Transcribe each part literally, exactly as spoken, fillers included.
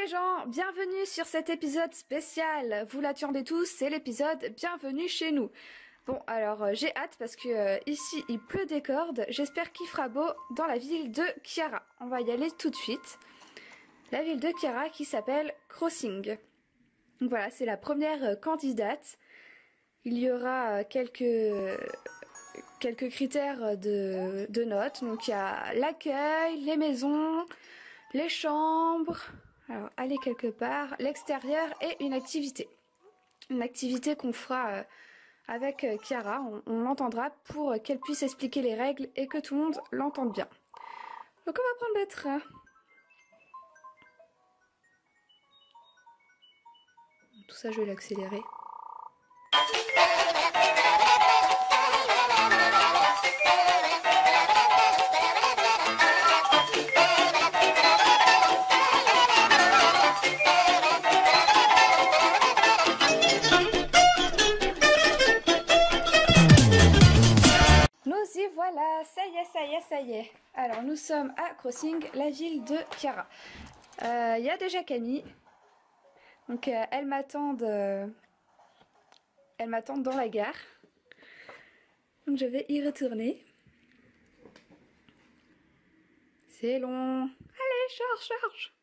les gens, bienvenue sur cet épisode spécial. Vous l'attendez tous, c'est l'épisode Bienvenue chez nous. Bon, alors euh, j'ai hâte parce que euh, ici il pleut des cordes. J'espère qu'il fera beau dans la ville de Kiara. On va y aller tout de suite. La ville de Kiara qui s'appelle Crossing. Donc voilà, c'est la première euh, candidate. Il y aura euh, quelques, euh, quelques critères de, de notes. Donc il y a l'accueil, les maisons, les chambres, alors aller quelque part, l'extérieur et une activité. Une activité qu'on fera euh, avec euh, Kiara, on, on l'entendra pour qu'elle puisse expliquer les règles et que tout le monde l'entende bien. Donc on va prendre le train. Tout ça je vais l'accélérer. Nous y voilà, ça y est, ça y est, ça y est. Alors nous sommes à Crossing, la ville de Kiara. Il euh, y a déjà Camille. Donc euh, elles m'attendent euh, elles m'attendent dans la gare. Donc je vais y retourner. C'est long. Allez, charge, charge.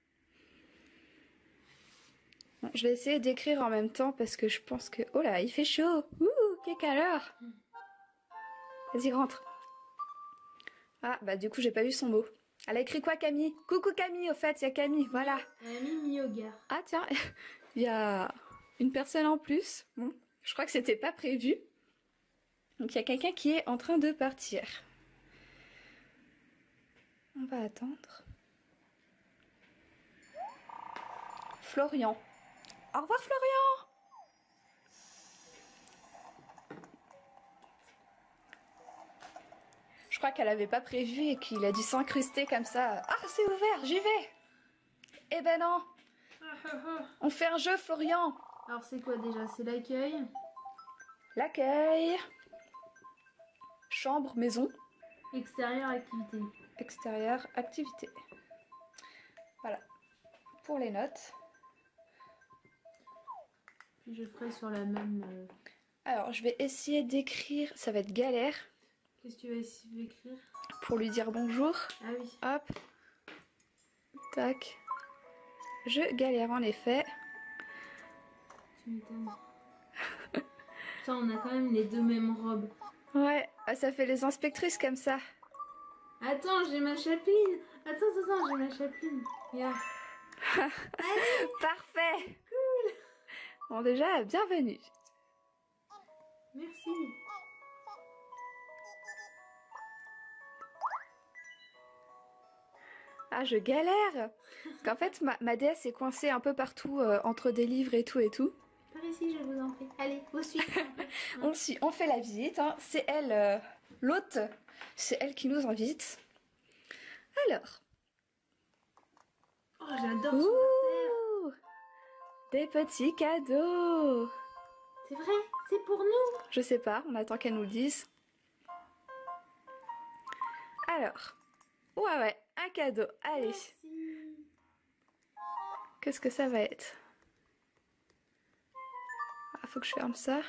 Bon, je vais essayer d'écrire en même temps parce que je pense que... Oh là, il fait chaud. Ouh, quelle chaleur. Vas-y, rentre. Ah, bah du coup, j'ai pas vu son mot. Elle a écrit quoi, Camille? Coucou Camille, au fait, il y a Camille, voilà. Elle a mis mis au gare. Ah tiens, il y a une personne en plus. Bon, je crois que c'était pas prévu. Donc il y a quelqu'un qui est en train de partir. On va attendre. Florian. Au revoir Florian. Je crois qu'elle avait pas prévu et qu'il a dû s'incruster comme ça. Ah, c'est ouvert, j'y vais. Eh ben non. On fait un jeu, Florian. Alors c'est quoi déjà? C'est l'accueil. L'accueil. Chambre, maison. Extérieur, activité. Extérieur, activité. Voilà. Pour les notes. Puis je ferai sur la même... Euh... Alors, je vais essayer d'écrire. Ça va être galère. Qu'est-ce que tu vas essayer d'écrire? Pour lui dire bonjour. Ah oui. Hop. Tac. Je galère en effet. Tu m'étonnes. Putain, on a quand même les deux mêmes robes. Ouais, ça fait les inspectrices comme ça. Attends, j'ai ma chapeline. Attends, attends, j'ai ma chapeline. Yeah. Parfait. Cool. Bon, déjà, bienvenue. Merci. Ah, je galère. Parce qu'en fait, ma, ma déesse est coincée un peu partout euh, entre des livres et tout et tout. Par ici, je vous en prie. Allez, vous suivez. On suit, on fait la visite. Hein. C'est elle, euh, l'hôte. C'est elle qui nous invite. Alors. Oh, j'adore Ouh, des petits cadeaux. C'est vrai, c'est pour nous. Je sais pas, on attend qu'elle nous le dise. Alors. Ouais, ouais, un cadeau. Allez. Merci. Qu'est-ce que ça va être? Ah, faut que je ferme ça.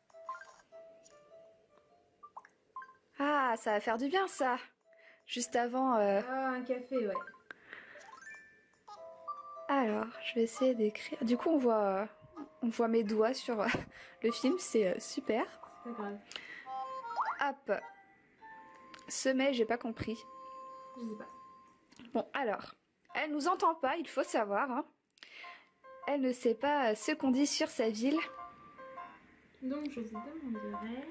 Ah, ça va faire du bien ça. Juste avant... Euh... Ah, un café, ouais. Alors, je vais essayer d'écrire. Du coup, on voit, euh, on voit mes doigts sur euh, le film, c'est euh, super. C'est pas grave. Hop. Sommeil, j'ai pas compris. Je sais pas. Bon, alors, elle nous entend pas, il faut savoir. Hein. Elle ne sait pas ce qu'on dit sur sa ville. Donc, je vous demanderai...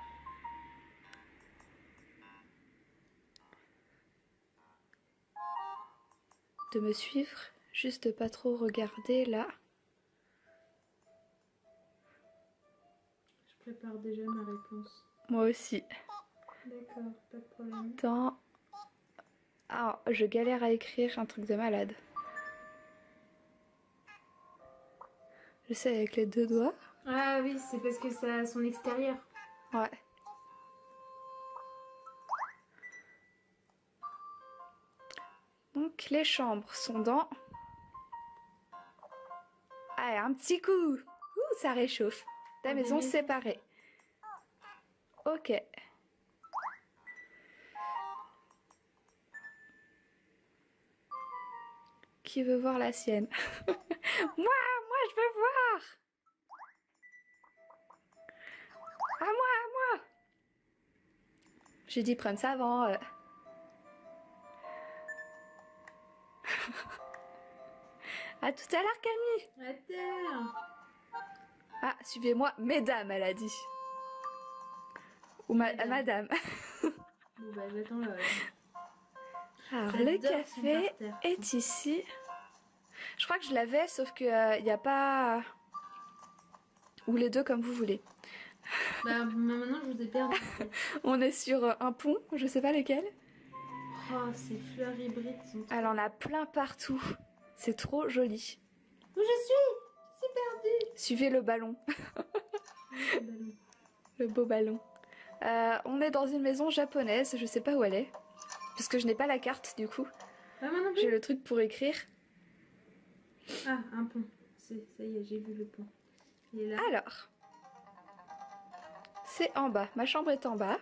de me suivre, juste de pas trop regarder là. Je prépare déjà ma réponse. Moi aussi. D'accord, pas de problème. Attends. Ah, je galère à écrire un truc de malade. Je sais avec les deux doigts. Ah oui, c'est parce que ça a son extérieur. Ouais. Donc les chambres sont dans Allez, un petit coup. Ouh, ça réchauffe. La maison séparée. Ok. Qui veut voir la sienne? Moi, moi, je veux voir. À moi, à moi. J'ai dit prendre ça avant. euh. À tout à l'heure, Camille. À terre. Ah, suivez-moi, mesdames, elle a dit. Ou ma Madame. madame. Bon bah j'attends là. Alors, J'adore le son café parterre. est ici. Je crois que je l'avais, sauf qu'il n'y a pas... Ou les deux, comme vous voulez. Bah maintenant je vous ai perdu. On est sur euh, un pont, je sais pas lequel. Oh, ces fleurs hybrides sont trop... Elle en a plein partout. C'est trop joli. Où je suis? Je suis perdue. Suivez le ballon. Le beau ballon. Euh, on est dans une maison japonaise, je sais pas où elle est. Parce que je n'ai pas la carte, du coup. Ah, moi non plus. J'ai le truc pour écrire. Ah, un pont. C'est, ça y est, j'ai vu le pont. Il est là. Alors. C'est en bas. Ma chambre est en bas.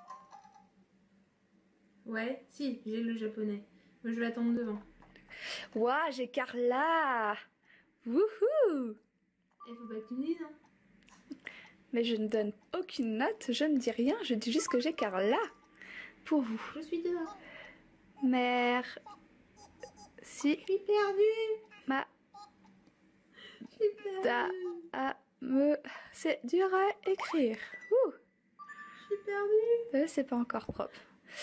Ouais, si, j'ai le japonais. Moi je vais attendre devant. Waouh, j'ai Carla. Wouhou. Il faut pas que tu me dises, hein. Mais je ne donne aucune note, je ne dis rien, je dis juste que j'ai Carla. Pour vous. Je suis dehors. Mère. Si. Je suis perdue. Ma. Je suis perdue. Da. A. Me. C'est dur à écrire. Ouh. Je suis perdue. Euh, c'est pas encore propre.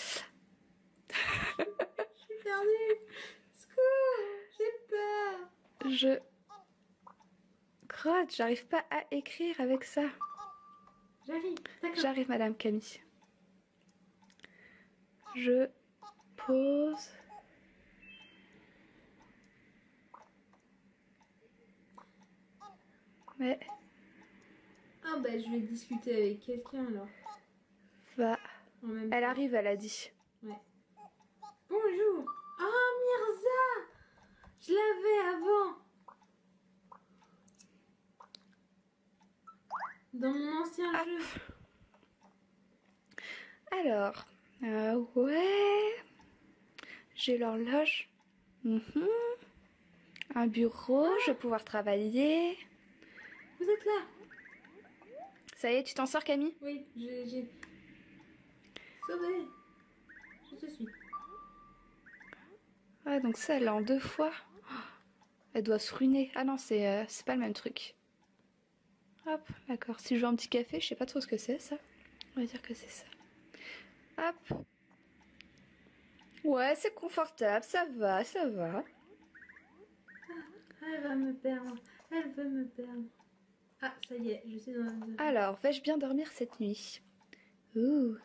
Je suis perdue. Secours. J'ai peur. Je. Crotte, j'arrive pas à écrire avec ça. J'arrive. D'accord. J'arrive, Madame Camille. Je pose. Mais Ah bah je vais discuter avec quelqu'un alors. va. En même Elle temps. arrive, elle a dit. Ouais. Bonjour. Ah Mirza. Je l'avais avant. Dans mon ancien Ah. jeu. Alors, euh, ouais. J'ai l'horloge. Mhm. Un bureau, je vais pouvoir travailler. Vous êtes là? Ça y est, tu t'en sors, Camille? Oui, j'ai... j'ai... Sauvé. Je te suis. Ouais, donc ça, elle l'a en deux fois. Oh, elle doit se ruiner. Ah non, c'est euh, c'est pas le même truc. Hop, d'accord. Si je veux un petit café, je sais pas trop ce que c'est, ça. On va dire que c'est ça. Hop. Ouais, c'est confortable, ça va, ça va. Elle va me perdre. Elle veut me perdre. Ah, ça y est, je suis dans la... Alors, vais-je bien dormir cette nuit? Ouh.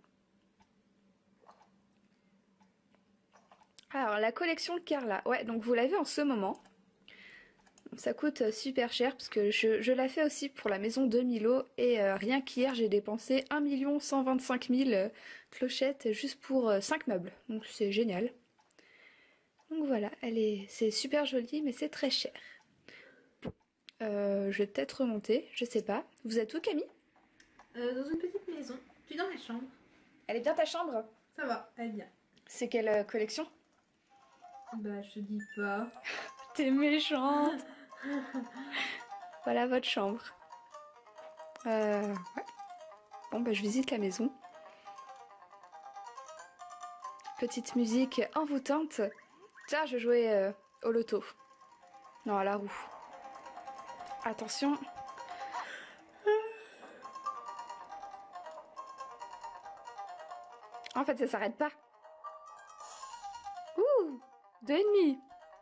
Alors, la collection de Carla. Ouais, donc vous l'avez en ce moment. Ça coûte super cher parce que je, je la fais aussi pour la maison de Milo. Et euh, rien qu'hier, j'ai dépensé un million cent vingt-cinq mille euh, clochettes juste pour euh, cinq meubles. Donc c'est génial. Donc voilà, elle est, c'est super joli, mais c'est très cher. Euh, je vais peut-être remonter, je sais pas. Vous êtes où, Camille? Euh, dans une petite maison. Tu es dans ma chambre. Elle est bien ta chambre? Ça va, elle est bien. C'est quelle euh, collection? Bah, je te dis pas. T'es méchante. Voilà votre chambre. Euh, ouais. Bon, bah je visite la maison. Petite musique envoûtante. Tiens, je jouais euh, au loto. Non, à la roue. Attention. En fait, ça s'arrête pas. Ouh, deux et demi.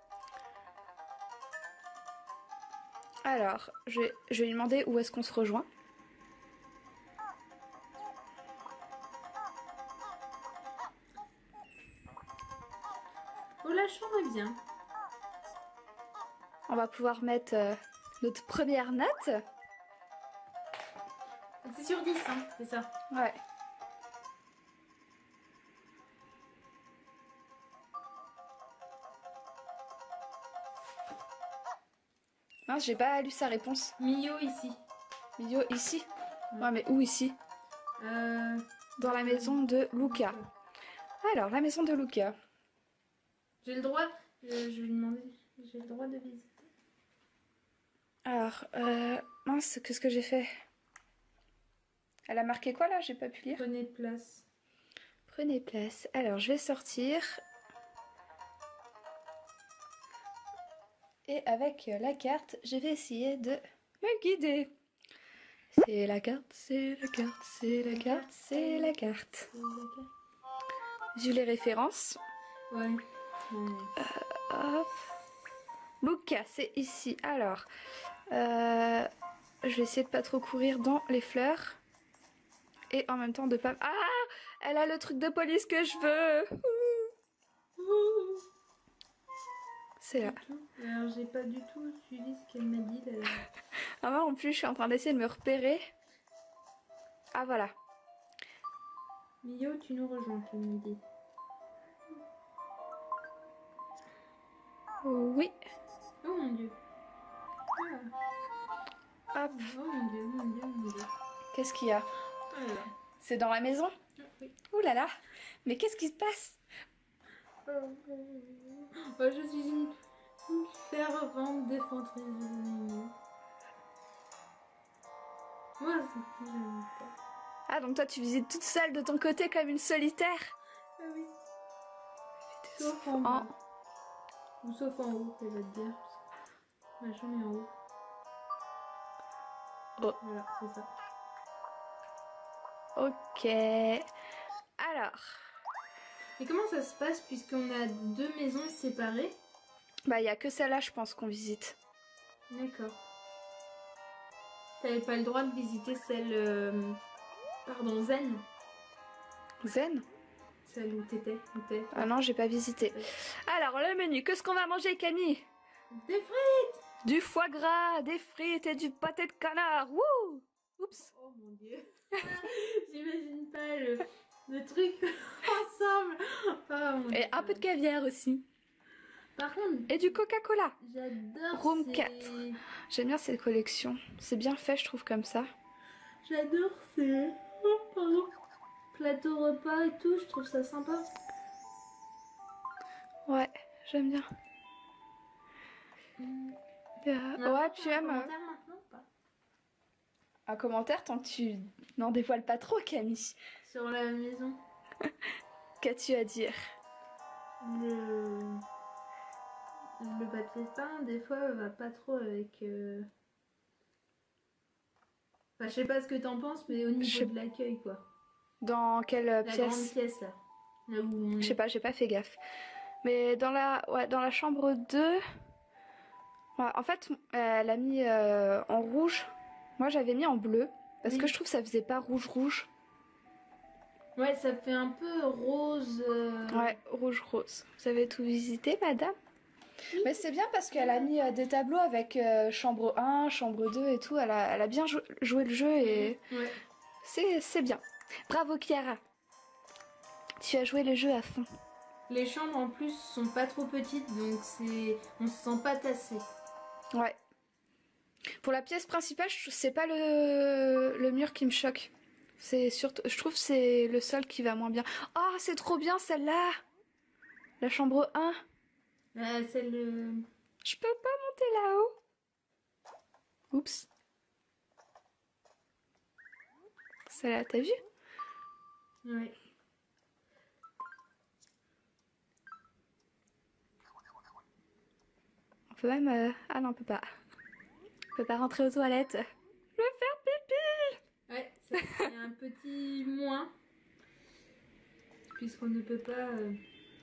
Alors, je vais, je vais lui demander où est-ce qu'on se rejoint. Oh, la chambre est bien. On va pouvoir mettre euh, notre première note. C'est sur dix, hein, c'est ça. Ouais. Mince, j'ai pas lu sa réponse. Mio ici. Mio ici. Ouais, mais où ici? Euh... Dans la maison de Luca. Alors, la maison de Luca. J'ai le droit, je, je vais lui demander, j'ai le droit de visiter. Alors, euh, mince, qu'est-ce que j'ai fait? Elle a marqué quoi là? J'ai pas pu lire. Prenez place. Prenez place. Alors, je vais sortir. Et avec la carte, je vais essayer de me guider. C'est la carte, c'est la carte, c'est la carte, c'est la carte. Vu les références. Ouais. ouais. Euh, hop. Luca, c'est ici. Alors, euh, je vais essayer de pas trop courir dans les fleurs. Et en même temps de pas... Ah! Elle a le truc de police que je veux. C'est là. Alors, j'ai pas du tout suivi ce qu'elle m'a dit. Là. Ah, moi en plus, je suis en train d'essayer de me repérer. Ah, voilà. Mio, tu nous rejoins, tu me dis. Oui. Oh mon dieu. Ah. Hop. Oh mon dieu, mon dieu, mon dieu. Qu'est-ce qu'il y a? Oh là là. C'est dans la maison? Oui. Ouh là là. Mais qu'est-ce qui se passe? Oh, je suis une, une fervente défenseur. Moi, c'est j'aime pas. Ah, donc toi, tu visites toute seule de ton côté comme une solitaire? Ah oui. Sauf en bas. Ou sauf en haut, elle va te dire. Ma chambre est en haut. Oh. Voilà, c'est ça. Ok. Alors. Et comment ça se passe puisqu'on a deux maisons séparées? Bah, il n'y a que celle-là, je pense, qu'on visite. D'accord. T'avais pas le droit de visiter celle... Euh, pardon, Zen. Zen? Celle où t'étais, où t'es. Ah non, j'ai pas visité. Ouais. Alors, le menu, qu'est-ce qu'on va manger, Camille? Des frites! Du foie gras, des frites et du pâté de canard. Wouh! Oups. Oh mon dieu. J'imagine pas le, le truc ensemble. Oh, mon Et dieu. un peu de caviar aussi. Par contre... Et du Coca-Cola. J'adore Room ces... quatre. J'aime bien cette collection. C'est bien fait, je trouve, comme ça. J'adore ces... Oh, pardon. Plateau repas et tout, je trouve ça sympa. Ouais, j'aime bien. Mmh. Euh, ouais, tu aimes... Un commentaire maintenant ou pas? Un commentaire tant que tu n'en dévoiles pas trop, Camille. Sur la maison. Qu'as-tu à dire? Le... Le papier peint, des fois, va pas trop avec... Euh... Enfin, je sais pas ce que t'en penses, mais au niveau Je... de l'accueil, quoi. Dans quelle La pièce? grande pièce, là. Là où on... Je sais pas, j'ai pas fait gaffe. Mais dans la, ouais, dans la chambre deux... Ouais, en fait, elle a mis euh, en rouge. Moi, j'avais mis en bleu. Parce oui. que je trouve que ça faisait pas rouge-rouge. Ouais, ça fait un peu rose... Euh... Ouais, rouge-rose. Vous avez tout visité, madame? Mais c'est bien parce qu'elle a mis euh, des tableaux avec euh, chambre un, chambre deux et tout. Elle a, elle a bien jou joué le jeu et ouais. c'est bien. Bravo, Chiara. Tu as joué le jeu à fond. Les chambres en plus sont pas trop petites, donc c'est on se sent pas tassé. Ouais. Pour la pièce principale, c'est pas le, le mur qui me choque. C'est surtout, je trouve que c'est le sol qui va moins bien. Oh, c'est trop bien celle-là. La chambre un. Ah, celle... Euh... Je peux pas monter là-haut. Oups. Celle-là, t'as vu? Ouais. On peut même... Euh... Ah non, on peut pas. On peut pas rentrer aux toilettes. Je veux faire pipi. Ouais, c'est un petit moins. Puisqu'on ne peut pas... Euh...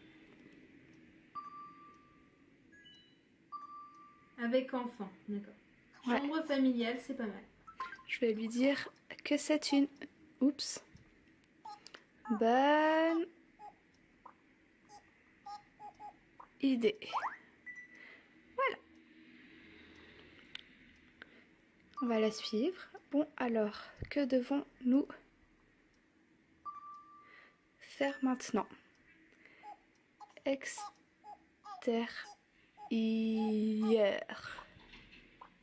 Avec enfant, d'accord. Ouais. Chambre familiale, c'est pas mal. Je vais lui dire que c'est une... Oups. Bonne... idée. Voilà. On va la suivre. Bon, alors, que devons-nous faire maintenant? Extérieur.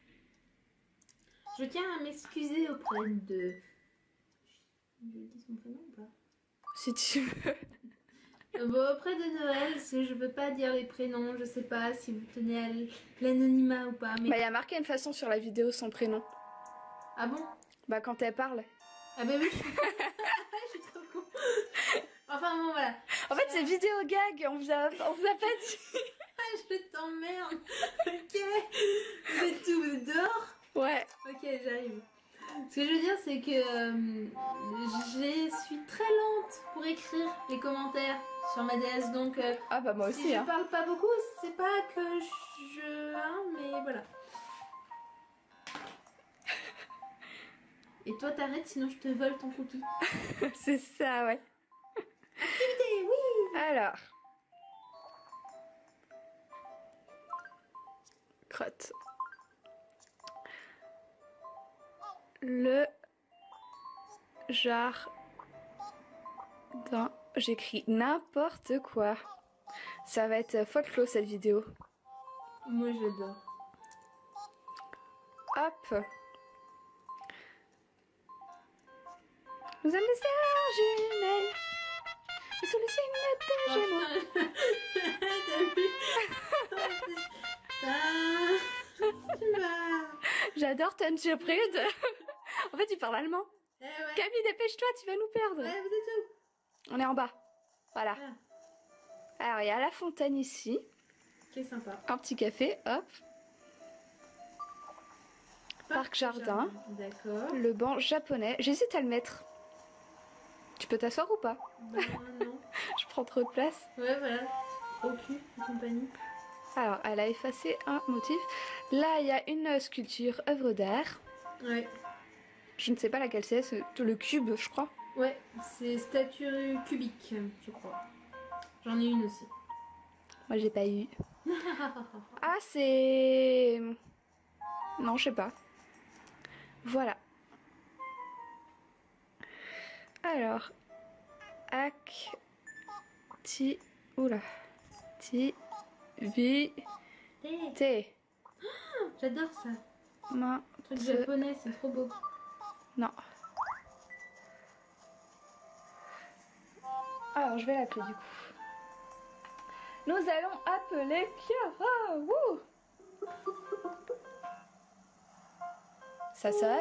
Je tiens à m'excuser auprès de... Je dis son prénom ou pas? Si tu veux. Bon, auprès de Noël, parce que je veux pas dire les prénoms, je sais pas si vous tenez à l'anonymat ou pas. Mais... Bah, il y a marqué une façon sur la vidéo son prénom. Ah bon? Bah, quand elle parle. Ah bah oui, je suis, je suis trop con. Enfin bon, voilà. En fait, c'est vidéo gag, on vous a, on vous a pas dit. Je t'emmerde. Ok. Vous êtes tout, vous êtes dehors? Ouais. Ok, j'arrive. Ce que je veux dire, c'est que euh, je suis très lente pour écrire les commentaires sur ma D S, donc euh, Ah bah moi si aussi. je Hein. parle pas beaucoup, c'est pas que je... Hein, mais voilà. Et toi t'arrêtes, sinon je te vole ton cookie. C'est ça, ouais. Activité, oui. Alors. Crotte. Le jardin. J'écris n'importe quoi. Ça va être folklore cette vidéo. Moi j'adore. Hop. Nous sommes des sœurs jumelles. Et sous le signe de Gémeaux. T'as vu? J'adore Tange Prude. En fait, il parle allemand. Eh ouais. Camille, dépêche-toi, tu vas nous perdre. Ouais, vous êtes où? On est en bas. Voilà. Ah. Alors, il y a la fontaine ici. C'est sympa. Un petit café, hop. Parc jardin. D'accord. Le banc japonais. J'hésite à le mettre. Tu peux t'asseoir ou pas? Bah non. Je prends trop de place. Ouais, voilà. Au cul et compagnie. Alors, elle a effacé un motif. Là, il y a une sculpture œuvre d'art. Ouais. Je ne sais pas laquelle c'est, c'est le cube, je crois. Ouais, c'est statue cubique, je crois. J'en ai une aussi. Moi, j'ai pas eu. Ah, c'est... Non, je sais pas. Voilà. Alors. Ac... Ti... Oula. Ti... Vi... Hey. T. J'adore ça. Main... Truc Te- japonais, c'est trop beau. Non. Alors, je vais l'appeler du coup. Nous allons appeler Chiara. Wouh. Ça sonne.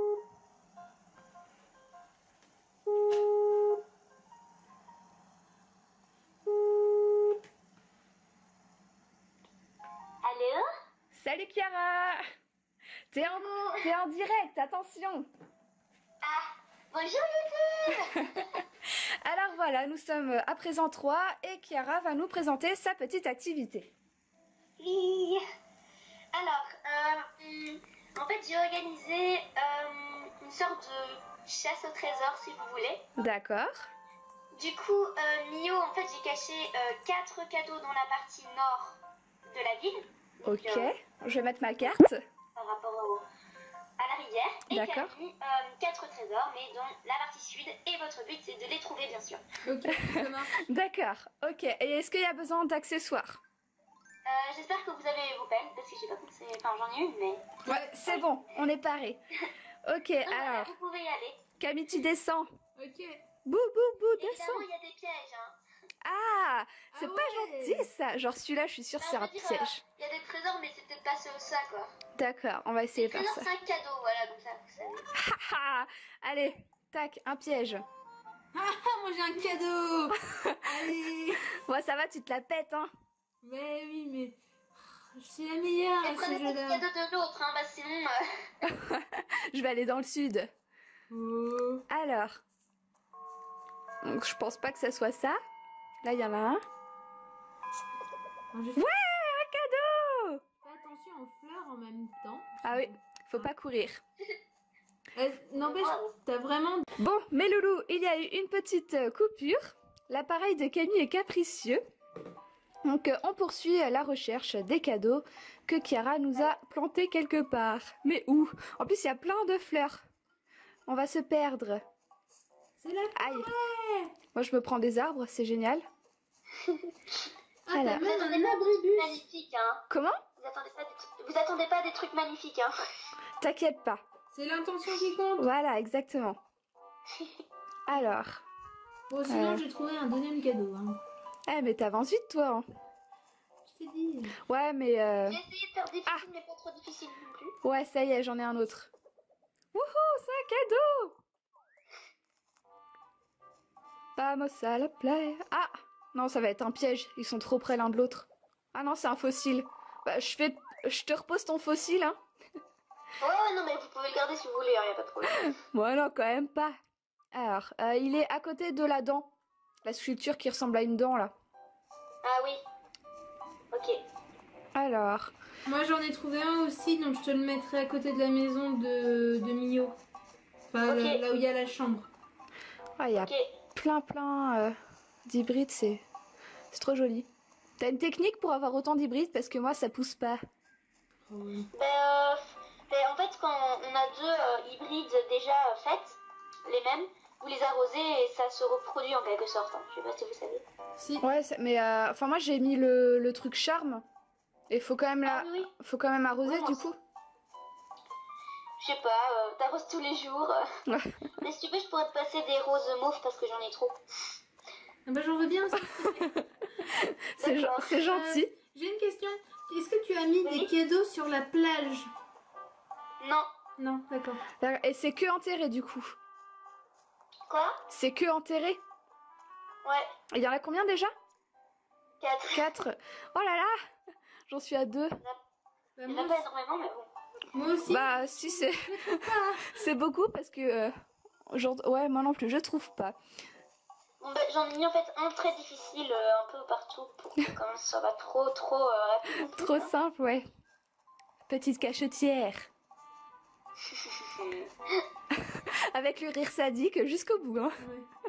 Allô? Salut Chiara. T'es en, t'es en direct, attention. Ah, bonjour YouTube. Alors voilà, nous sommes à présent trois et Chiara va nous présenter sa petite activité. Oui. Alors, euh, hum, en fait, j'ai organisé euh, une sorte de chasse au trésor, si vous voulez. D'accord. Du coup, euh, Mio, en fait, j'ai caché euh, quatre cadeaux dans la partie nord de la ville. Donc, Ok, euh, je vais mettre ma carte. par rapport au- à la rivière. Et D'accord. Camille, euh, quatre trésors, mais dans la partie sud. Et votre but, c'est de les trouver, bien sûr. Ok, ça marche. D'accord, ok. Et est-ce qu'il y a besoin d'accessoires? Euh, J'espère que vous avez vos peines, parce que j'ai pas pensé... Enfin, j'en ai une, mais... Ouais, c'est bon, on est paré. Ok, Donc, voilà, alors, vous pouvez y aller. Camille, tu descends. Ok. Bou, bou, bou, Évidemment, descends. il y a des pièges, hein. Ah, c'est Ah pas ouais. gentil ça. Genre celui-là, je suis sûre, Non, c'est je un veux dire, piège. euh, Il y a des trésors, mais c'est peut-être pas ce- ça, quoi. D'accord, on va Les essayer par trésors, ça. c'est un cadeau, voilà, comme ça, vous savez. Haha, allez, tac, un piège. Ah, moi j'ai un cadeau. Allez. Bon, ça va, tu te la pètes, hein. Mais oui, mais... Je suis la meilleure Et à ce prenez pas le jeu-là. cadeau de l'autre, hein, bah sinon... euh, Je vais aller dans le sud. Oh. Alors, donc je pense pas que ça soit ça. Là, il y en a un. Alors, je fais Ouais, un cadeau. fais attention aux fleurs en même temps. Ah oui, faut pas courir. Euh, N'empêche, t'as vraiment... Bon, mes loulous, il y a eu une petite euh, coupure. L'appareil de Camille est capricieux. Donc, euh, on poursuit euh, la recherche des cadeaux que Chiara nous a plantés quelque part. Mais où? En plus, il y a plein de fleurs. On va se perdre. C'est la Aïe. forêt. Moi, je me prends des arbres, c'est génial. Ah, Alors. t'as Vous même attendez un pas des trucs abribus. magnifiques, hein. Comment? Vous attendez pas des, trucs- vous attendez pas des trucs magnifiques, hein. T'inquiète pas. C'est l'intention qui compte. Voilà, exactement. Alors. Bon, sinon, Euh. j'ai trouvé un deuxième cadeau. Hein. Eh, mais t'avances vite, toi. Hein. Je t'ai dit. Ouais, mais... Euh... J'ai essayé de faire difficile, mais pas trop difficile non plus. Ouais, ça y est, j'en ai un autre. Wouhou, c'est un cadeau. Vamos à la playa. Ah, non, ça va être un piège. Ils sont trop près l'un de l'autre. Ah non, c'est un fossile. Bah, je fais... Je te repose ton fossile, hein. Ouais, ouais, non, mais vous pouvez le garder si vous voulez, hein, y a pas de problème. Moi, non, quand même pas. Alors, euh, il est à côté de la dent. La sculpture qui ressemble à une dent, là. Ah oui. Ok. Alors... Moi, j'en ai trouvé un aussi, donc je te le mettrai à côté de la maison de, de Mio. Enfin, Ok. le- là où il y a la chambre. Ah, il y a Ok. plein, plein euh, d'hybrides, c'est... C'est trop joli. T'as une technique pour avoir autant d'hybrides? Parce que moi, ça pousse pas. Ben, euh, ben, en fait, quand on a deux euh, hybrides déjà euh, faites, les mêmes, vous les arrosez et ça se reproduit en quelque sorte. Hein. Je sais pas si vous savez. Si. Ouais, c'est- mais... euh, Enfin, moi, j'ai mis le, le truc charme. Et faut quand même, Ah la... oui, oui. faut quand même arroser, Oui, moi du aussi. coup. Je sais pas, euh, t'arroses tous les jours. euh. Ouais. Mais si tu veux, je pourrais te passer des roses mauves parce que j'en ai trop. Ah bah, j'en veux bien aussi. C'est gen- D'accord. c'est gentil. Euh, J'ai une question. Est-ce que tu as mis Oui. des cadeaux sur la plage? Non. Non, d'accord. Et c'est que enterré, du coup. Quoi? C'est que enterré. Ouais. Il y en a combien déjà? Quatre. Quatre. Oh là là, j'en suis à deux. Bah, Il y en moi, a pas énormément, mais bon. moi aussi. Bah si, c'est c'est beaucoup parce que euh, genre, ouais, moi non plus, je trouve pas. Bon, bah, j'en ai mis en fait un très difficile euh, un peu partout pour que quand même ça va trop trop euh, rapide. non plus, Trop hein. simple, ouais. Petite cachetière avec le rire sadique jusqu'au bout, hein. Ouais.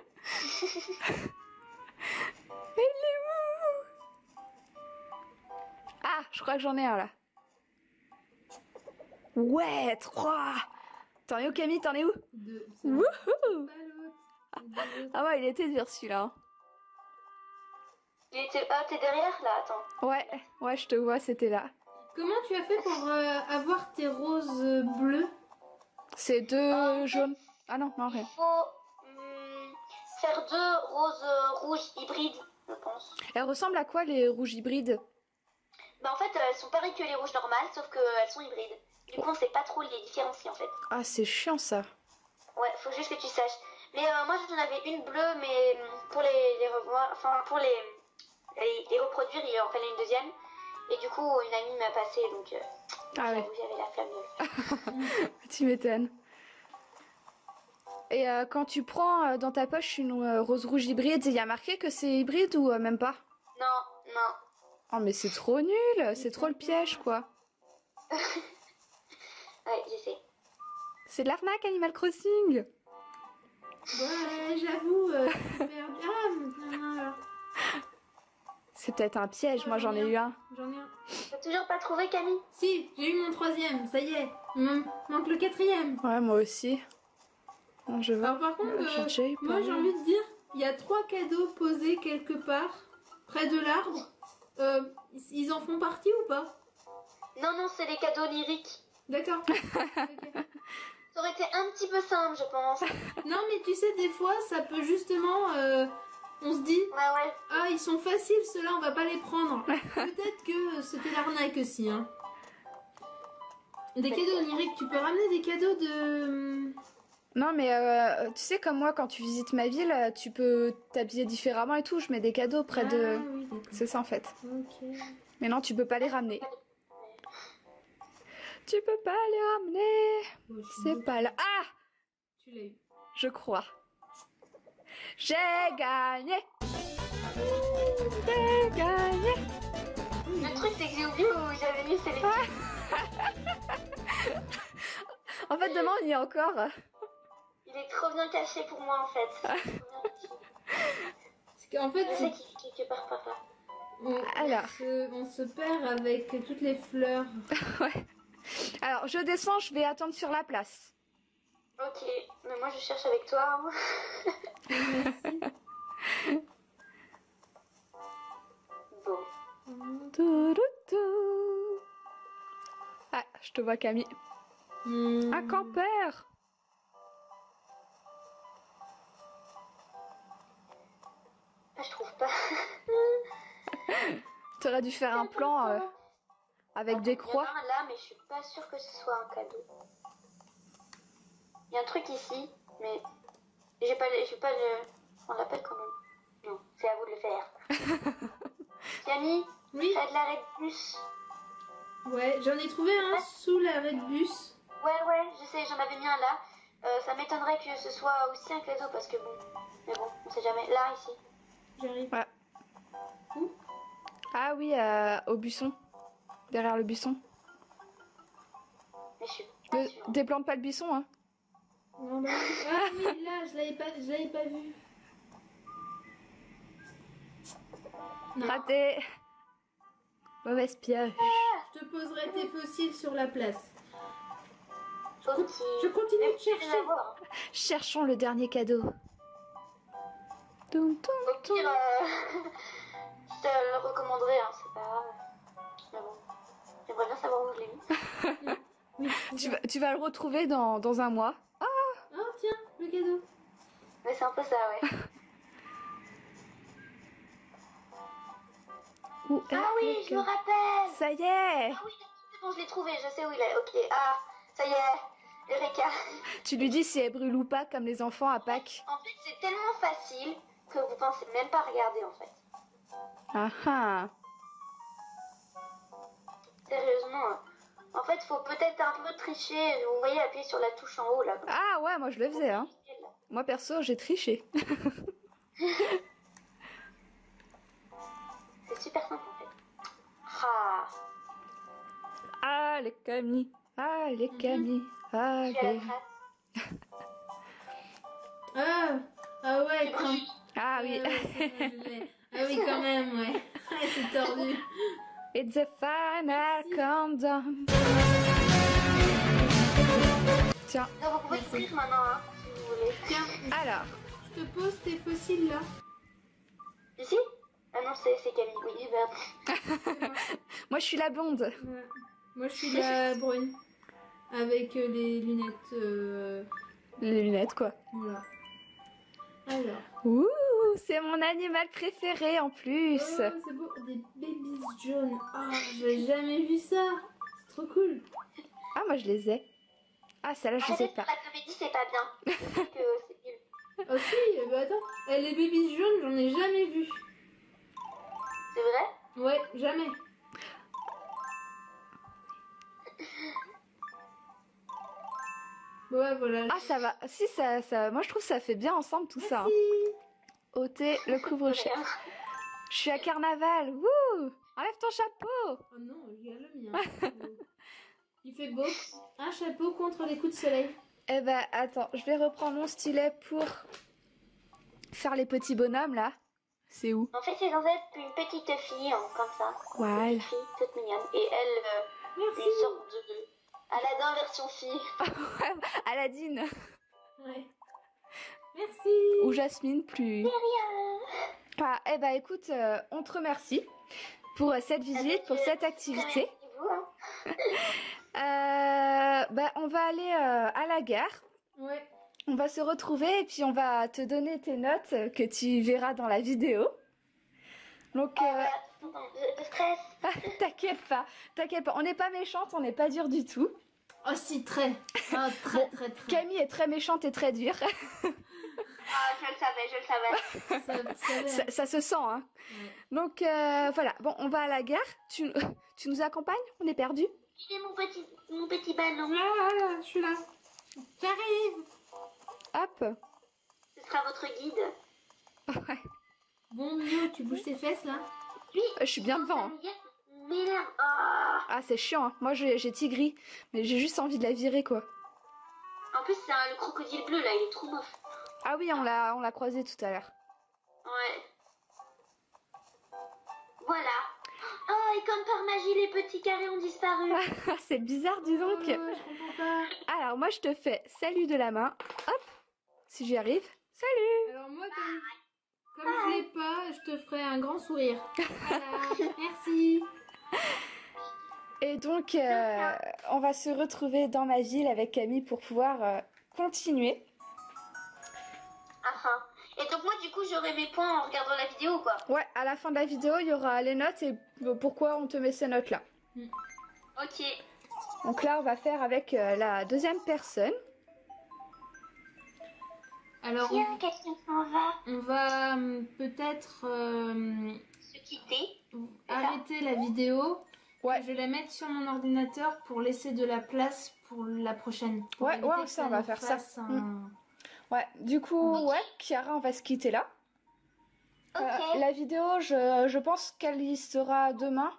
Il est où? Ah, je crois que j'en ai un là. Ouais, trois. T'en es où, Camille? T'en es où? Deux. Ça Wouhou! va. Pas l'autre. Deux. Ah ouais, il était dur celui-là. hein. Il était... Ah, t'es derrière là, attends. Ouais, ouais, je te vois, c'était là. Comment tu as fait pour euh, avoir tes roses euh, bleues? C'est deux Euh, jaunes. Ah non, non, Il rien. faut hum, faire deux roses euh, rouges hybrides, je pense. Elles ressemblent à quoi les rouges hybrides? Bah en fait, euh, elles sont pareilles que les rouges normales, sauf qu'elles sont hybrides. Du coup, on sait pas trop les différencier en fait. Ah, c'est chiant ça. Ouais, faut juste que tu saches. Mais euh, moi, j'en avais une bleue, mais hum, pour les, les revoir, enfin pour les, les, les reproduire, il en fallait une deuxième. Et du coup, une amie m'a passé, donc euh, Ah ouais, j'avoue, j'avais la flemme de le faire. tu m'étonnes. Et euh, quand tu prends euh, dans ta poche une euh, rose rouge hybride, il y a marqué que c'est hybride ou euh, même pas? Non, non. Oh mais c'est trop nul, c'est trop le piège quoi. Ouais, j'essaie. C'est de l'arnaque Animal Crossing. Ouais, j'avoue. Euh, super bien. Ah, non, non, alors. C'est peut-être un piège, moi j'en ai eu un. J'en ai un. T'as toujours pas trouvé, Camille? Si, j'ai eu mon troisième, ça y est. Il me manque le quatrième. Ouais, moi aussi. Bon, je vois. Alors par contre, J'ai euh, déjà eu moi pas j'ai mal. envie de dire, il y a trois cadeaux posés quelque part, près de l'arbre. Euh, ils en font partie ou pas? Non, non, c'est les cadeaux lyriques. D'accord. Ok. Ça aurait été un petit peu simple, je pense. Ouais, Non mais tu sais, des fois, ça peut justement... euh, on se dit, ouais. ah ils sont faciles ceux-là, on va pas les prendre. Peut-être que c'était l'arnaque aussi. Hein. Des cadeaux lyriques, tu peux ramener des cadeaux de... Non mais euh, tu sais comme moi quand tu visites ma ville, euh, tu peux t'habiller différemment et tout, je mets des cadeaux près Ah de... oui, d'accord. C'est ça en fait. Ok. Mais non, tu peux pas les ramener. Tu peux pas les ramener. Bon, je suis C'est beaucoup- pas là. Ah, Tu l'as eu. je crois. J'ai gagné. J'ai gagné. Le truc, c'est que j'ai oublié où j'avais mis ces légumes. En fait, demain, on y est encore. Il est trop bien caché pour moi, en fait. Trop bien caché. Parce qu'en fait, Je c'est- sais qu'il est quelque part par là. on, Alors. on se, on se perd avec toutes les fleurs. Ouais. Alors, je descends, je vais attendre sur la place. Ok, mais moi je cherche avec toi. hein. Merci. Bon. Touroutou. Ah, je te vois, Camille. Hmm. Un campeur. Ah, je trouve pas. T'aurais dû faire un plan euh, avec des Il y en croix. a un là, mais je suis pas sûre que ce soit un cadeau. Il y a un truc ici, mais j'ai pas, le- j'ai pas le. On l'appelle quand même. Non, c'est à vous de le faire. Camille, Oui, t'as de l'arrêt de bus. ouais, j'en ai trouvé un sous l'arrêt de bus. Ouais, ouais, je sais, j'en avais mis un là. Euh, ça m'étonnerait que ce soit aussi un cadeau parce que bon. Mais bon, on sait jamais. Là, ici. J'arrive. Ouais. Où? Ah oui, euh, au buisson. Derrière le buisson. Mais je suis pas Ne sûre. déplante pas le buisson, hein. Non, bah, ah oui, là, je l'avais pas, je l'avais pas vu. Non. Raté. Mauvaise pioche. Je te poserai tes fossiles sur la place. Ok. Je continue de Je vais chercher. l'avoir. Cherchons le dernier cadeau. Toum, toum, Au toum. pire, euh, je te le recommanderais, hein, c'est pas grave. Mais bon, j'aimerais bien savoir où je l'ai mis. Oui, c'est Tu ça. vas, tu vas le retrouver dans, dans un mois. Oh, tiens, le cadeau. Mais c'est un peu ça, ouais. Où est Ah oui, le je me cadeau? rappelle. Ça y est. Ah oui, c'est bon, je l'ai trouvé, je sais où il est. Ok, ah, ça y est, Eureka. Tu lui dis si elle brûle ou pas, comme les enfants à Pâques. En fait, c'est tellement facile que vous pensez même pas regarder, en fait. Ah ah. Sérieusement. hein. En fait, faut peut-être un peu tricher. Vous voyez, appuyer sur la touche en haut, là. comme Ah ouais, moi je le faisais, hein. ça. Moi perso, j'ai triché. C'est super simple, en fait. Ah, Ah les Camille. Ah les Camille. Ah je suis à la les... trace. Ah, ah ouais, C'est quand... bon. Ah oui. Ouais, ouais, c'est bon, je l'ai. Ah oui, quand même, ouais. Ouais, c'est tordu. It's a final countdown. Tiens, Donc, vous pouvez Merci. ouvrir maintenant, hein, si vous voulez. Tiens, alors. je te pose tes fossiles là. Ici? Ah non, c'est c'est Camille, oui, bah, Moi je suis la blonde. Ouais. Moi, je suis la brune. Avec euh, les lunettes. Euh... Les lunettes quoi. Voilà. Alors. Ouh, c'est mon animal préféré en plus. Oh, c'est beau. Des babies jaunes. Ah, j'ai jamais vu ça. C'est trop cool. Ah moi je les ai. Ah celle-là je sais arrêtez de pas. faire la comédie, c'est pas bien. Je sais que c'est nul. Oh si, eh ben attends. Eh, les babies jaunes, j'en ai jamais vu. C'est vrai? Ouais, jamais. Ouais, voilà. Ah ça va. Si ça, ça, moi je trouve que ça fait bien ensemble tout ça. hein. Merci. Ôter le couvre-chef. Rien. Je suis à carnaval. Wouh! Enlève ton chapeau. Oh non, regarde le mien. Il fait beau. Un chapeau contre les coups de soleil. Eh ben attends, je vais reprendre mon stylet pour faire les petits bonhommes là. C'est où? En fait, c'est censé être une petite fille, hein, comme ça. Ouais. Une fille toute mignonne. Et elle, euh, Merci. une sorte de, de Aladdin version fille. Aladine. Ouais. Merci. Ou Jasmine plus. Rien. Ah, eh ben écoute, euh, on te remercie pour euh, cette visite, pour cette activité. Remerciez-vous, hein. Euh, bah, on va aller euh, à la gare. Ouais. On va se retrouver et puis on va te donner tes notes euh, que tu verras dans la vidéo. Donc, Oh, euh, voilà. Attends, je, je stresse. t'inquiète pas, t'inquiète pas. On n'est pas méchante, on n'est pas dur du tout. Oh si, très. Ah, très, Bon, très, très. Camille est très méchante et très dure. Ah, je le savais, je le savais. Ça, ça va. ça, ça se sent, hein. Ouais. Donc euh, voilà, bon, on va à la gare. Tu, tu nous accompagnes? On est perdus? Il est mon petit, mon petit ballon. Ah, je suis là. J'arrive. Hop. Ce sera votre guide. Ouais. Bon, Mio, tu bouges tes fesses là. Lui, Je suis bien devant. hein. il m'énerve. Ah. Ah, c'est chiant. hein. Moi, j'ai j'ai Tigri, mais j'ai juste envie de la virer, quoi. En plus, c'est un- le crocodile bleu là, il est trop moche. Ah oui, on l'a on l'a croisé tout à l'heure. Ouais. Voilà. Oh, et comme par magie, les petits carrés ont disparu. C'est bizarre, dis donc. Oh, je comprends pas. Alors, moi, je te fais salut de la main. Hop, si j'y arrive. Salut. Alors moi, comme, comme je l'ai pas, je te ferai un grand sourire. Voilà. Merci. Et donc, euh, on va se retrouver dans ma ville avec Camille pour pouvoir euh, continuer. Ah, ah. Et donc moi du coup j'aurai mes points en regardant la vidéo quoi. Ouais, à la fin de la vidéo, il y aura les notes et pourquoi on te met ces notes-là. Ok. Donc là, on va faire avec euh, la deuxième personne. Alors, Tiens, on, qu'est-ce qu'on va on va hum, peut-être euh, se quitter. arrêter la vidéo. Ouais. Je vais la mettre sur mon ordinateur pour laisser de la place pour la prochaine. Pour Ouais, éviter ouais, que ça, on va nous faire ça. fasse un- Mm. Ouais, du coup, Ok. ouais, Chiara, on va se quitter là. Ok. Euh, la vidéo, je, je pense qu'elle y sera demain.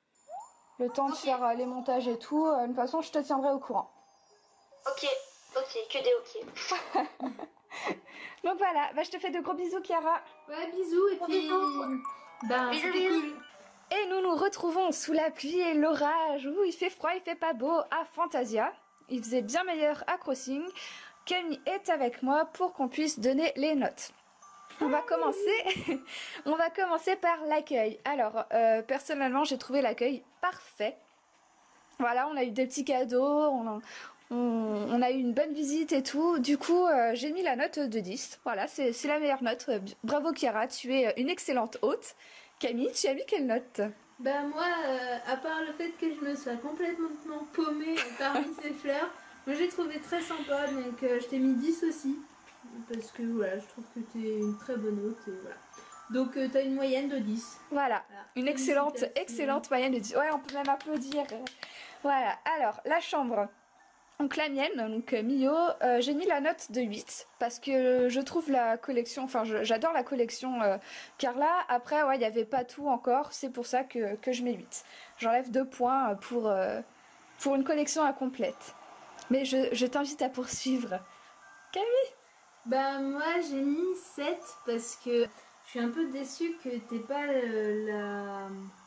Le temps de Ok. faire euh, les montages et tout. Euh, de toute façon, je te tiendrai au courant. Ok. Ok. Que des ok. Donc voilà, bah, je te fais de gros bisous, Chiara. Ouais, bisous et Gros puis. bisous. Ben, Bisous, c'était bisous. cool. Et nous nous retrouvons sous la pluie et l'orage. Ouh, il fait froid, il fait pas beau à Fantasia. Il faisait bien meilleur à Crossing. Camille est avec moi pour qu'on puisse donner les notes. On va commencer, on va commencer par l'accueil. Alors, euh, personnellement, j'ai trouvé l'accueil parfait. Voilà, on a eu des petits cadeaux, on a, on, on a eu une bonne visite et tout. Du coup, euh, j'ai mis la note de dix. Voilà, c'est c'est la meilleure note. Bravo Chiara, tu es une excellente hôte. Camille, tu as mis quelle note? Ben moi, euh, à part le fait que je me sois complètement paumée parmi ces fleurs, moi j'ai trouvé très sympa, donc euh, je t'ai mis dix aussi. Parce que voilà, je trouve que t'es une très bonne hôte et voilà. Donc euh, t'as une moyenne de dix. Voilà, Voilà. une excellente, Félicitations. excellente moyenne de dix. Ouais, on peut même applaudir. Voilà, alors, la chambre. Donc la mienne, donc euh, Mio, euh, j'ai mis la note de huit parce que je trouve la collection, enfin je- j'adore la collection euh, Carla. Après, ouais, il n'y avait pas tout encore, c'est pour ça que, que je mets huit. J'enlève deux points pour, euh, pour une collection incomplète. Mais je, je t'invite à poursuivre. Camille? Bah moi j'ai mis sept parce que je suis un peu déçue que t'aies pas euh, la,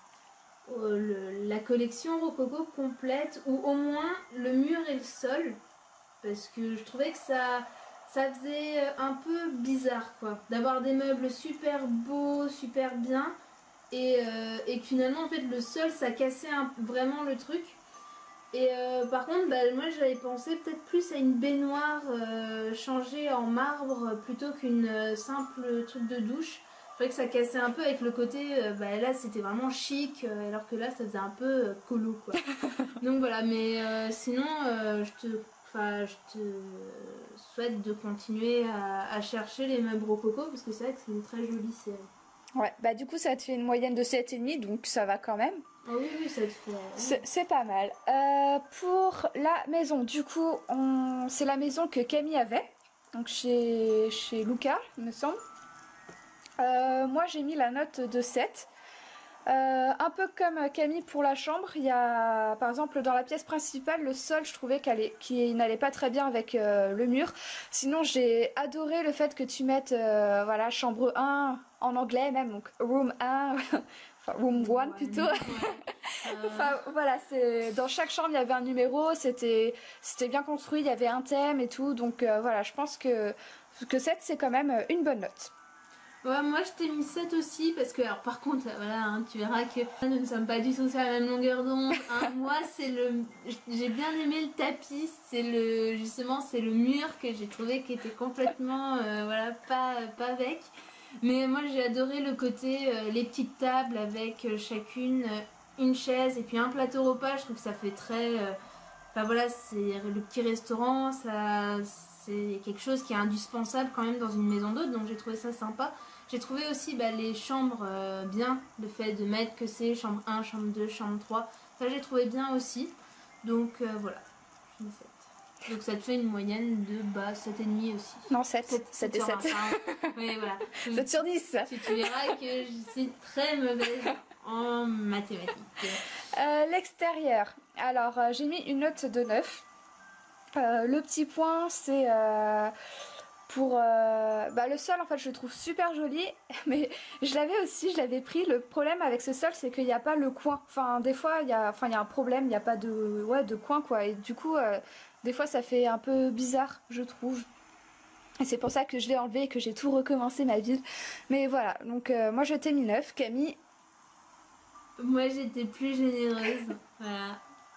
euh, le- la collection Rococo complète ou au moins le mur et le sol parce que je trouvais que ça, ça faisait un peu bizarre quoi d'avoir des meubles super beaux, super bien et, euh, et que finalement en fait le sol ça cassait un- vraiment le truc. Et euh, par contre, bah, moi j'avais pensé peut-être plus à une baignoire euh, changée en marbre plutôt qu'une euh, simple truc de douche. Je trouvais que ça cassait un peu avec le côté, euh, bah, là c'était vraiment chic, euh, alors que là ça faisait un peu euh, colo quoi. Donc voilà, mais euh, sinon euh, je, te, enfin, je te souhaite de continuer à, à chercher les meubles Rococo parce que c'est vrai que c'est une très jolie série. Ouais, bah du coup ça te fait une moyenne de sept virgule cinq, donc ça va quand même. Ah oui, oui, ça te fait. C'est c'est pas mal. Euh, pour la maison, du coup, on... c'est la maison que Camille avait, donc chez, chez Luca, il me semble. Euh, moi, j'ai mis la note de sept. Euh, un peu comme Camille pour la chambre, il y a, par exemple, dans la pièce principale, le sol, je trouvais qu'elle est- qu'il n'allait pas très bien avec euh, le mur. Sinon, j'ai adoré le fait que tu mettes, euh, voilà, chambre un en anglais même, donc room un, enfin room one plutôt. Ouais. Euh, Enfin voilà, c'est dans chaque chambre il y avait un numéro, c'était c'était bien construit, il y avait un thème et tout, donc euh, voilà, je pense que que sept c'est quand même une bonne note. Ouais, moi je t'ai mis sept aussi parce que, alors par contre, voilà, hein, tu verras que nous ne sommes pas du tout sur la même longueur d'onde. Hein. Moi, c'est le. J'ai bien aimé le tapis, c'est le. Justement, c'est le mur que j'ai trouvé qui était complètement. Euh, voilà, pas, pas avec. Mais moi j'ai adoré le côté, euh, les petites tables avec euh, chacune euh, une chaise et puis un plateau repas. Je trouve que ça fait très. euh, Enfin voilà, c'est le petit restaurant, ça. C'est quelque chose qui est indispensable quand même dans une maison d'hôte, donc j'ai trouvé ça sympa. J'ai trouvé aussi bah, les chambres euh, bien, le fait de mettre que c'est chambre un, chambre deux, chambre trois. Ça j'ai trouvé bien aussi. Donc euh, voilà, je mets sept. Donc ça te fait une moyenne de bah, sept virgule cinq aussi. Non, sept, sept et sur sept. vingt, hein. Oui, voilà. sept sur dix. Tu, tu verras que je suis très mauvaise en mathématiques. Euh, l'extérieur. Alors, euh, j'ai mis une note de neuf. Euh, le petit point, c'est euh, pour euh, bah, le sol. En fait, je le trouve super joli, mais je l'avais aussi, je l'avais pris. Le problème avec ce sol, c'est qu'il n'y a pas le coin. Enfin, des fois, il y a, enfin, il y a un problème, il n'y a pas de, ouais, de coin, quoi. Et du coup, euh, des fois, ça fait un peu bizarre, je trouve. Et c'est pour ça que je l'ai enlevé et que j'ai tout recommencé ma ville. Mais voilà, donc euh, moi, je t'ai mis neuf. Camille? Moi j'étais plus généreuse. Voilà.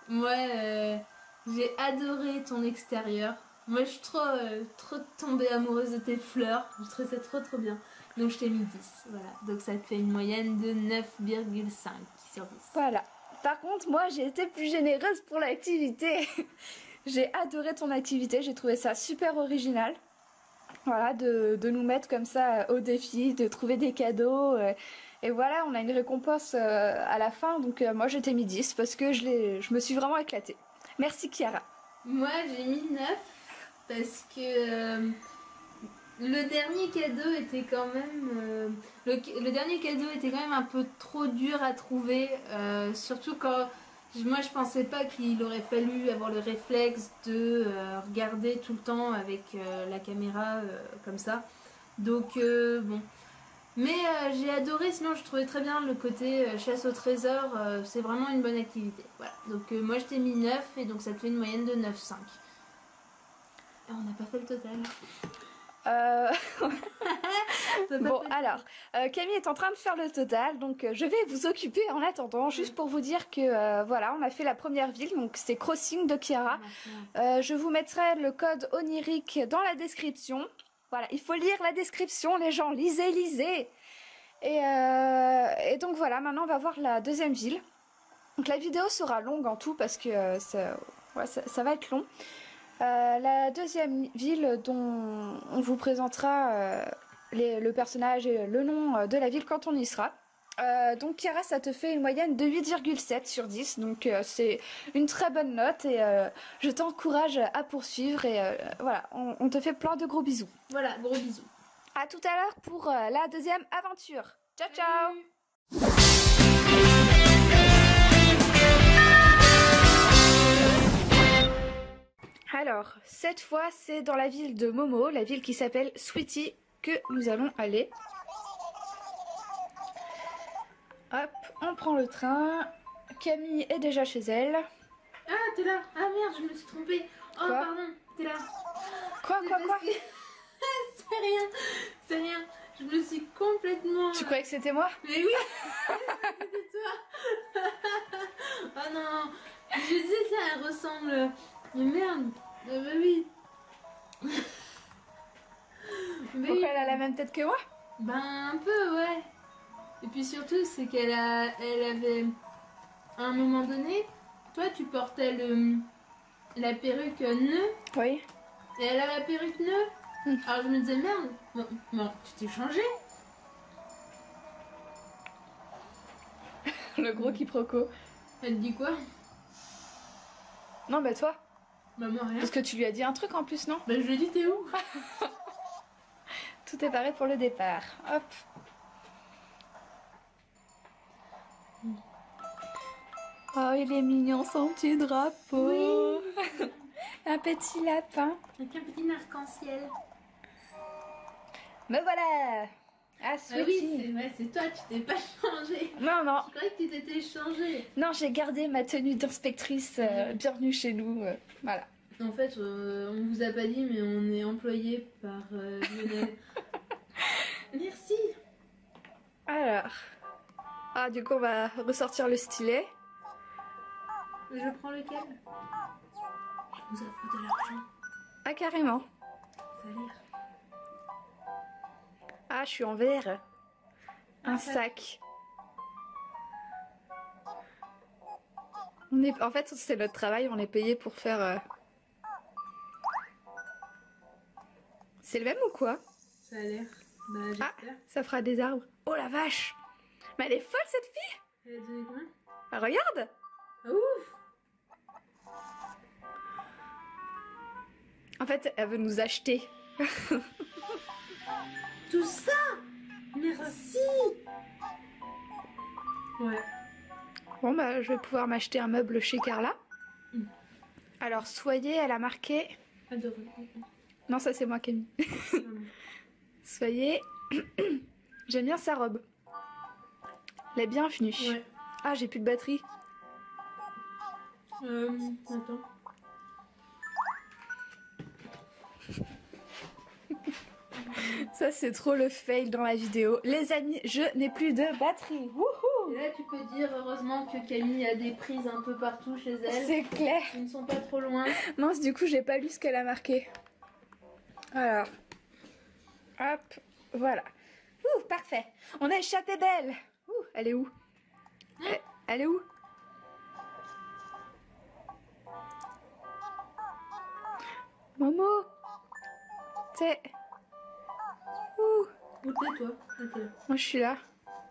Moi, euh, j'ai adoré ton extérieur. Moi, je suis trop, euh, trop tombée amoureuse de tes fleurs. Je trouve ça trop trop bien. Donc, je t'ai mis dix. Voilà. Donc, ça te fait une moyenne de neuf virgule cinq sur dix. Voilà. Par contre, moi, j'ai été plus généreuse pour l'activité. J'ai adoré ton activité. J'ai trouvé ça super original. Voilà, de, de nous mettre comme ça au défi, de trouver des cadeaux. Euh, et voilà, on a une récompense euh, à la fin. Donc, euh, moi, je t'ai mis dix parce que je, l'ai, je me suis vraiment éclatée. Merci, Chiara. Moi, j'ai mis neuf parce que euh, le dernier cadeau était quand même euh, le, le dernier cadeau était quand même un peu trop dur à trouver, euh, surtout quand moi je pensais pas qu'il aurait fallu avoir le réflexe de euh, regarder tout le temps avec euh, la caméra euh, comme ça. Donc euh, bon. Mais euh, j'ai adoré, sinon je trouvais très bien le côté euh, chasse au trésor, euh, c'est vraiment une bonne activité. Voilà. Donc euh, moi je t'ai mis neuf et donc ça te fait une moyenne de neuf virgule cinq. Et on n'a pas fait le total. Euh... bon, fait... alors, euh, Camille est en train de faire le total, donc euh, je vais vous occuper en attendant, juste pour vous dire que euh, voilà, on a fait la première ville, donc c'est Crossing de Chiara. Euh, je vous mettrai le code onirique dans la description. Voilà, il faut lire la description, les gens, lisez, lisez. Et, euh, et donc voilà, maintenant on va voir la deuxième ville. Donc la vidéo sera longue en tout parce que euh, ça, ouais, ça, ça va être long. Euh, la deuxième ville dont on vous présentera euh, les, le personnage et le nom de la ville quand on y sera. Euh, donc Chiara, ça te fait une moyenne de huit virgule sept sur dix, donc euh, c'est une très bonne note et euh, je t'encourage à poursuivre et euh, voilà, on, on te fait plein de gros bisous. Voilà, gros bisous. À tout à l'heure pour euh, la deuxième aventure. Ciao ciao. Alors, cette fois, c'est dans la ville de Momo, la ville qui s'appelle Sweetie, que nous allons aller. Hop, on prend le train. Camille est déjà chez elle. Ah, t'es là. Ah merde, je me suis trompée. Oh, Quoi? pardon, t'es là. Quoi, quoi, quoi? Que... c'est rien, c'est rien. Je me suis complètement... Tu croyais que c'était moi? Mais oui, c'était toi. Oh non, je disais ça, elle ressemble... Mais merde, euh, bah oui. Mais Pourquoi elle a la même tête que moi? Ben un peu, ouais. Et puis surtout, c'est qu'elle a, elle avait, à un moment donné, toi tu portais le, la perruque nœud. Oui. Et elle a la perruque nœud. Mm. Alors je me disais, merde, bon, bon, tu t'es changé. Le gros quiproquo. Elle te dit quoi? Non, bah toi. Bah moi rien. Parce que tu lui as dit un truc en plus, non? Bah je lui ai dit, t'es où? Tout est paré pour le départ. Hop. Oh, il est mignon son petit drapeau. Oui. Un petit lapin. Avec un petit arc-en-ciel. Me voilà. Ah, Ah Sweetie. oui, c'est vrai, c'est toi, tu t'es pas changé. Non, non. Je croyais que tu t'étais changé. Non, j'ai gardé ma tenue d'inspectrice. euh, bienvenue chez nous. euh, voilà. En fait, euh, on vous a pas dit, mais on est employé par euh, Lionel. Merci. Alors. Ah, du coup, on va ressortir le stylet. Je prends lequel? Je vous offre de l'argent. Ah, carrément. Ça a l'air. Ah, je suis en verre. Un Ah, ça- sac. On est... En fait, c'est notre travail, on est payé pour faire... euh, C'est le même ou quoi? Ça a l'air. Bah, Ah, j'espère. ça fera des arbres. Oh la vache! Mais elle est folle cette fille! Elle a donné combien? Ah, regarde! Ah, ouf! En fait, elle veut nous acheter. Tout ça! Merci! Ouais. Bon, bah, je vais pouvoir m'acheter un meuble chez Carla. Mm. Alors, soyez, elle a marqué... Adoré. Non, ça c'est moi qui ai mis. Soyez... J'aime bien sa robe. La bienvenue. Ouais. Ah, j'ai plus de batterie. Euh, attends. Ça, c'est trop le fail dans la vidéo. Les amis, je n'ai plus de batterie. Wouhou! là, tu peux dire heureusement que Camille a des prises un peu partout chez elle. C'est clair. Ils ne sont pas trop loin. Mince, du coup, j'ai pas lu ce qu'elle a marqué. Alors, hop, voilà. Ouh, parfait. On a échappé belle. Ouh, elle est où? elle, elle est où? Momo, t'es où? Où t'es, toi? Ah, t'es là. Moi, je suis là.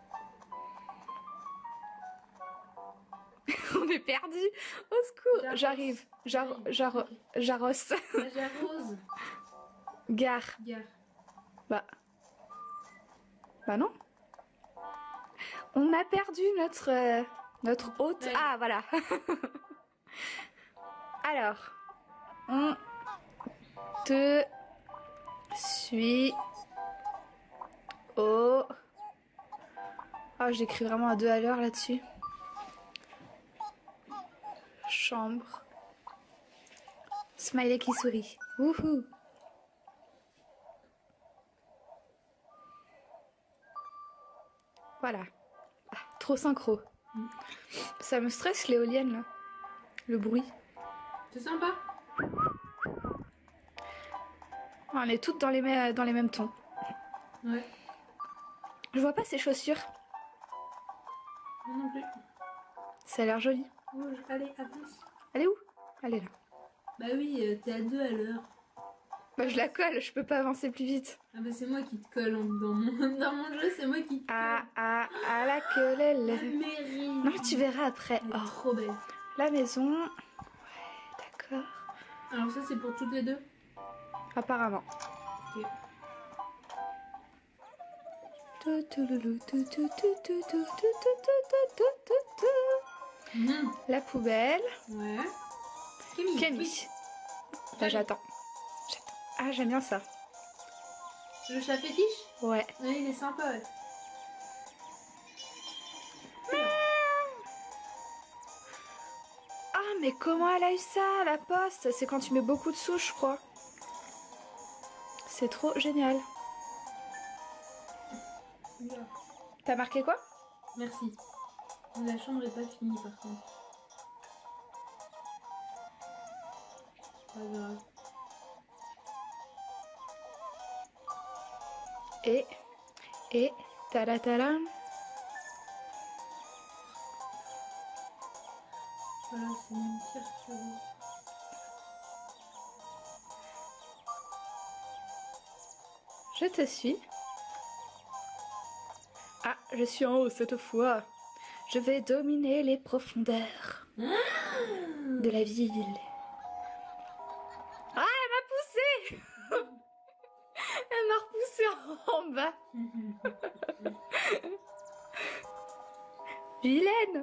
On est perdu. Au secours. J'arrose. J'arrive. J'ar- j'ar- J'arrosse. Là, j'arrose. Gare. Gare. Bah. Bah non. On a perdu notre euh, notre hôte. Ouais. Ah voilà. Alors, on te suit au. Oh, j'écris vraiment à deux à l'heure là-dessus. Chambre. Smiley qui sourit. Wouhou. Voilà. Ah, trop synchro. Mm. Ça me stresse l'éolienne là. Le bruit. C'est sympa. On est toutes dans les, mê- dans les mêmes tons. Ouais. Je vois pas ses chaussures. Moi non plus. Ça a l'air joli. Rouge. Allez, avance. Elle est où? Elle est là. Bah oui, euh, t'es à deux à l'heure. Bah je la colle, je peux pas avancer plus vite. Ah bah c'est moi qui te colle en- dans mon, dans mon jeu, c'est moi qui te Ah colle. ah ah la queue elle. Mairie. Non tu verras après. Elle est Oh, trop belle. la maison. Ouais, d'accord. Alors ça c'est pour toutes les deux. Apparemment. Ok. Tout, tout, loulou, tout, tout, tout, tout, tout, tout, tout, tout, tout, tout, tout. Mhm. La poubelle. Ouais. Camille. Camille. Oui. Là j'attends. J'attends. Ah j'aime bien ça. Le chat fétiche? Ouais. Ouais, il est sympa. Ouais. Ah mais comment elle a eu ça, la poste? C'est quand tu mets beaucoup de sous, je crois. C'est trop génial. Oula. T'as marqué quoi? Merci. La chambre est pas finie par contre. Pas grave. Et, et, taratara. Voilà, c'est même pire que vous. Je te suis. Ah, je suis en haut cette fois. Je vais dominer les profondeurs de la ville. Ah, elle m'a poussé. Elle m'a repoussé en bas. Vilaine.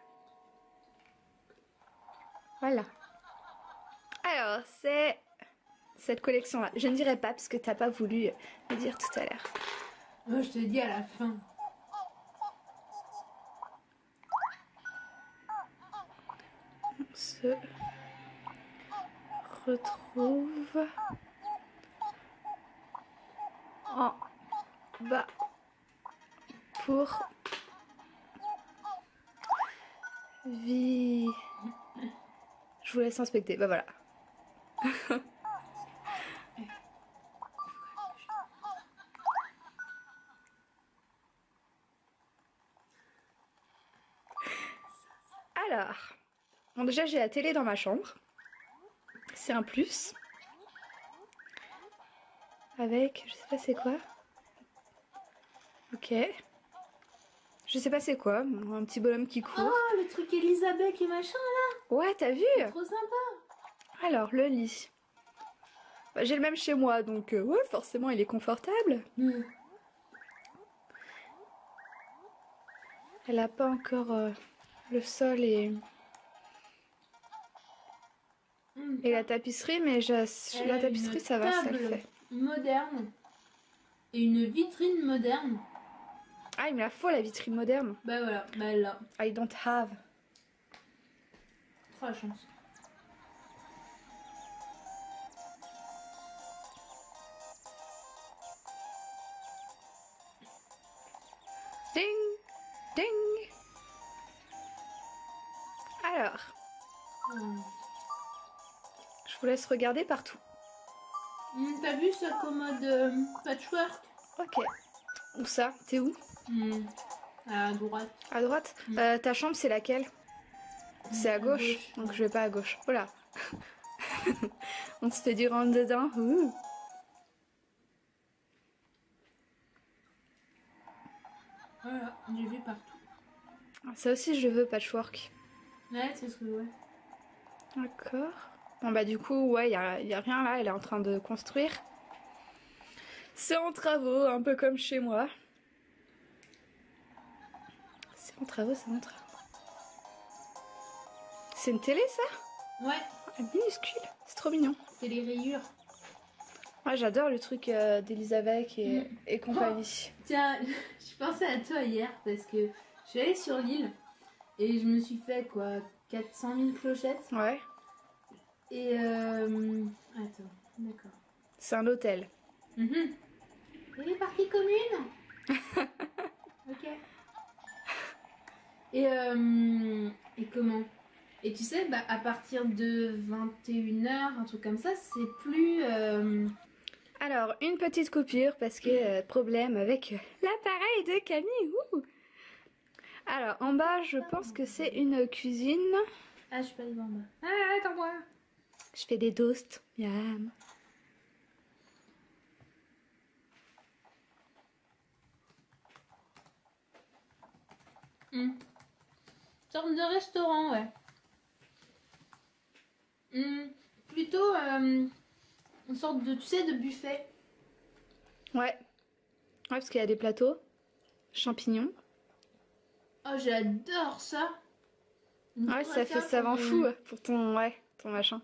Voilà. Alors, c'est cette collection-là. Je ne dirai pas parce que t'as pas voulu me dire tout à l'heure. Moi je te dis à la fin. On se retrouve en bas pour vie. Je vous laisse inspecter. Bah voilà. Alors, bon, déjà j'ai la télé dans ma chambre. C'est un plus. Avec, je sais pas c'est quoi. Ok. Je sais pas c'est quoi, un petit bonhomme qui court. Oh, le truc Elisabeth et machin là. Ouais, t'as vu? Trop sympa. Alors, le lit. Bah, j'ai le même chez moi, donc euh, ouais, forcément il est confortable. Mm. Elle a pas encore euh, le sol et, Mm. et la tapisserie, mais j'ai- Elle la a tapisserie une ça va, ça le table fait. moderne et une vitrine moderne. Ah, il me la faut la vitrine moderne. Bah voilà, bah là, I don't have. trop la chance. Ding, ding. Je vous laisse regarder partout. Hum, T'as vu sa commode euh, patchwork? Ok. Où ça? T'es où? Hum, À droite. À droite? Mm. Euh, ta chambre, c'est laquelle? C'est à À gauche, gauche, donc ouais. je vais pas à gauche. Oh là. On se fait du rentre dedans. Ouh. Voilà, j'ai vu partout. Ça aussi, je veux patchwork. Ouais, c'est ce que ouais. D'accord. Bon bah du coup, ouais, il y a, y a rien là, elle est en train de construire. C'est en travaux, un peu comme chez moi. C'est en travaux, c'est en travaux. C'est une télé ça? Ouais, Ah, minuscule, c'est trop mignon. c'est les rayures. Ouais, j'adore le truc euh, d'Elisabeth et, Mm. et compagnie. Tiens, je pensais à toi hier parce que je suis allée sur l'île et je me suis fait quoi, quatre cent mille clochettes. Ouais, Et euh... Attends, d'accord. c'est un hôtel. Mhm. Et les parties communes. Ok. Et, euh... et comment? Et tu sais, bah, à partir de vingt et une heures, un truc comme ça, c'est plus... euh, Alors, une petite coupure parce que euh, problème avec euh, l'appareil de Camille. Ouh. Alors, en bas, je pense que c'est une cuisine. Ah, je suis pas allée en bas. Ah, attends-moi. Je fais des toasts. Miam. Hmm. Sorte de restaurant, ouais. Hmm. Plutôt euh, une sorte de, tu sais, de buffet. Ouais. Ouais, parce qu'il y a des plateaux. Champignons. Oh, j'adore ça. On Ouais, pourrait ça fait faire savant comme- fou pour ton, ouais, ton machin.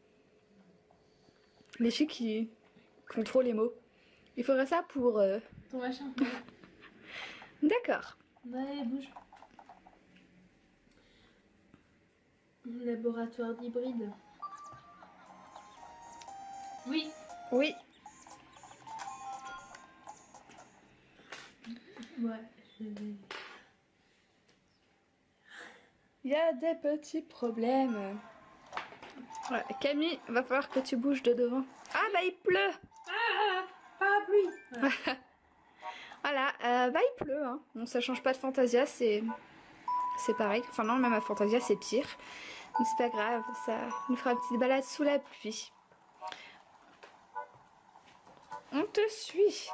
Les filles qui contrôlent les mots. Il faudrait ça pour... euh, Ton machin. D'accord. Ouais, bouge. Laboratoire d'hybride. Oui. Oui. Ouais, je vais... Il y a des petits problèmes. Ouais, Camille, va falloir que tu bouges de devant. Ah bah il pleut. Ah, parapluie. Voilà. Voilà, euh, bah il pleut. Hein. Bon, ça change pas de Fantasia, c'est c'est pareil. Enfin non, même à Fantasia c'est pire. Donc c'est pas grave, ça nous fera une petite balade sous la pluie. On te suit.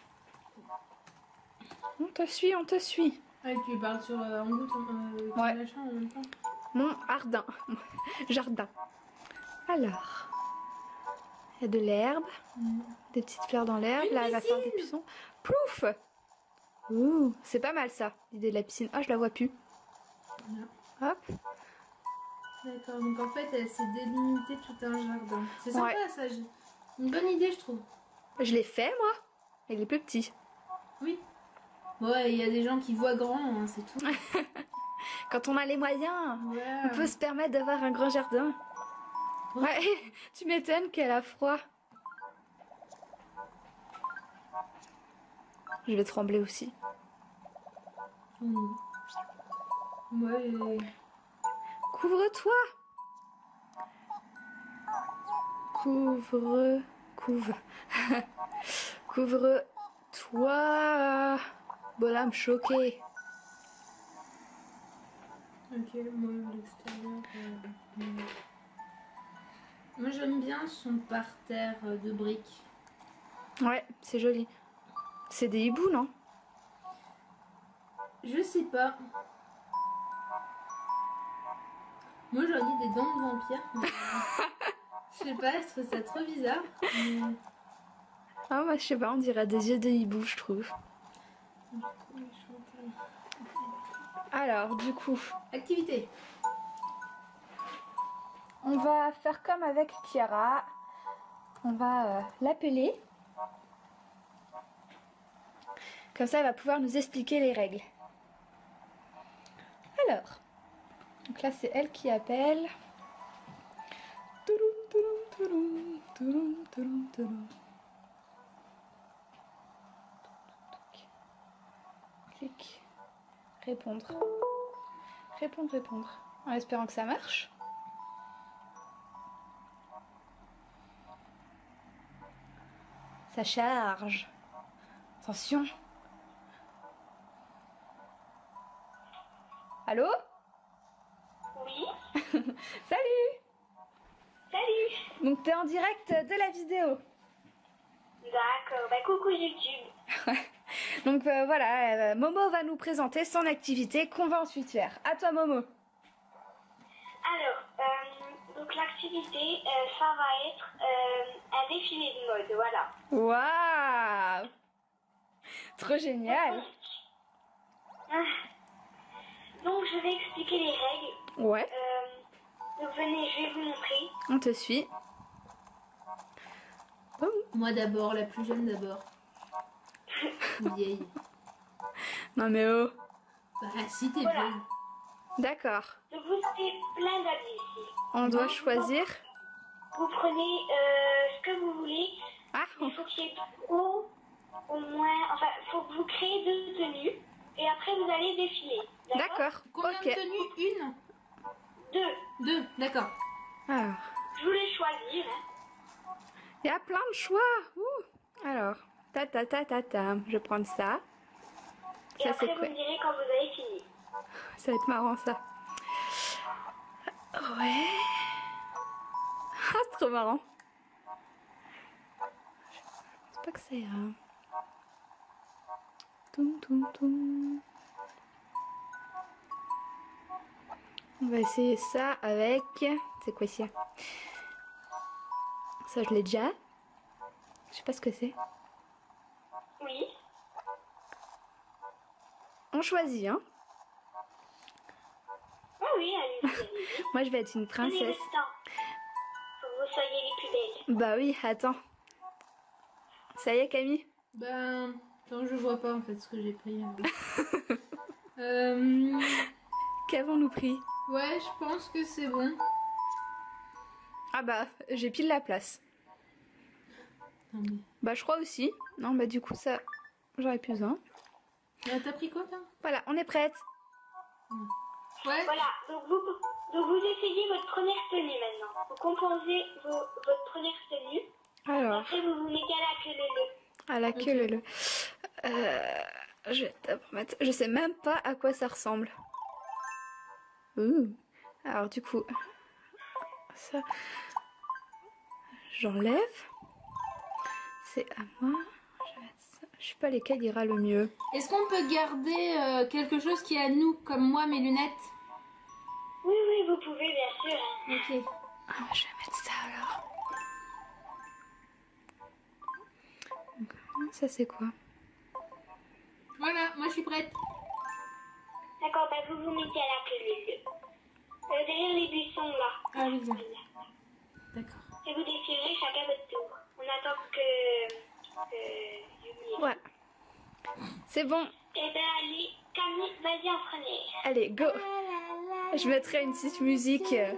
On te suit, on te suit. Ah, tu parles sur euh, en goutte, euh, ton Ouais. machin en même temps. Mon jardin. Jardin. Alors, il y a de l'herbe, Mm. des petites fleurs dans l'herbe. Une Là, elle va faire des piscine. buissons. Plouf. Ouh, c'est pas mal ça, l'idée de la piscine. Oh, je la vois plus. Voilà. Hop. D'accord, donc en fait, elle s'est délimitée tout un jardin. C'est sympa Ouais. ça, j'ai- une bonne idée, je trouve. Je l'ai fait moi. Il est plus petit. Oui. Ouais, il y a des gens qui voient grand, hein, c'est tout. Quand on a les moyens, Ouais. on peut se permettre d'avoir un grand jardin. Ouais, tu m'étonnes qu'elle a froid. Je vais trembler aussi. Mm. Ouais. Couvre-toi. Couvre... Couvre... Couvre-toi. Bonhomme choqué. Ok, moi, l'extérieur. euh, mm. Moi, j'aime bien son parterre euh, de briques. Ouais, c'est joli. C'est des hiboux, non? Je sais pas. Moi, j'aurais dit des dents de vampire. mais, euh, Je sais pas, je trouve ça trop bizarre. mais- Ah, moi, je sais pas, on dirait des yeux de hibou, je trouve. Alors, du coup, Activité. on va faire comme avec Chiara. On va euh, l'appeler. Comme ça, elle va pouvoir nous expliquer les règles. Alors, donc là, c'est elle qui appelle. Touloum, touloum, touloum, touloum, touloum, touloum. Clic. Répondre. Répondre, répondre. En espérant que ça marche. Ça charge. Attention. Allô? Oui. Salut! Salut. Donc t'es en direct de la vidéo. D'accord. Bah coucou YouTube. Donc euh, voilà, euh, Momo va nous présenter son activité qu'on va ensuite faire. À toi Momo. Alors, euh, donc l'activité, euh, ça va être euh, un défilé de mode, voilà. Waouh! Trop génial. Ah. Donc je vais expliquer les règles. Ouais, Euh, donc venez, je vais vous montrer. on te suit. Boum. Moi d'abord, la plus jeune d'abord. Vieille. Non mais oh. Bah si t'es Voilà. vieille. D'accord. Donc vous avez plein d'habits ici. On doit choisir. Vous prenez euh, ce que vous voulez. Ah, Il faut qu'il y ait au, au moins, enfin, il faut que vous créez deux tenues et après vous allez défiler. d'accord. Combien Ok. de tenues? Une? Deux. Deux, d'accord. Alors, Je vous les choisir. Hein. il y a plein de choix. Ouh. Alors, ta ta ta ta ta. Je vais prendre ça. Et Ça après c'est vous quoi? me direz quand vous avez fini. Ça va être marrant ça. Ouais. Ah, c'est trop marrant. Je pense pas que ça ira. Toum, toum, toum. On va essayer ça avec... C'est quoi ça? Ça je l'ai déjà. Je sais pas ce que c'est. Oui. On choisit, hein. Ah oui, allez-y, allez-y. Moi je vais être une Prenez princesse. votre temps. Faut que vous soyez les plus belles. Bah oui, attends. Ça y est Camille? Ben, non, je vois pas en fait ce que j'ai pris. euh... Qu'avons-nous pris? Ouais, je pense que c'est bon. Ah bah, j'ai pile la place. Non, mais... Bah je crois aussi. Non bah du coup ça, j'aurais plus besoin. Ah, t'as pris quoi toi? Voilà, on est prête. Ouais. Voilà, donc vous, donc vous essayez votre première tenue maintenant. Vous composez vos, votre première tenue. Alors, Après vous vous mettez à la queue leu. à la queue Ok. le le. Euh, je vais d'abord mettre... Je sais même pas à quoi ça ressemble. Ouh. Alors du coup, ça, j'enlève. C'est à moi. Je vais mettre ça. Je sais pas lesquels ira le mieux. Est-ce qu'on peut garder euh, quelque chose qui est à nous, comme moi, mes lunettes? Oui, oui, vous pouvez bien sûr. hein. Ok. Ah, je vais mettre ça alors. Donc, ça c'est quoi? Voilà, moi je suis prête. D'accord, bah vous vous mettez à la queue leu. Euh, derrière les buissons là. Ah oui, bien. Voilà. D'accord. Et vous défilerez chacun votre tour. On attend que... que Yumi- Ouais. C'est bon. Eh ben allez, Camille, vas-y en premier. Allez, go. Je mettrai une petite musique. euh,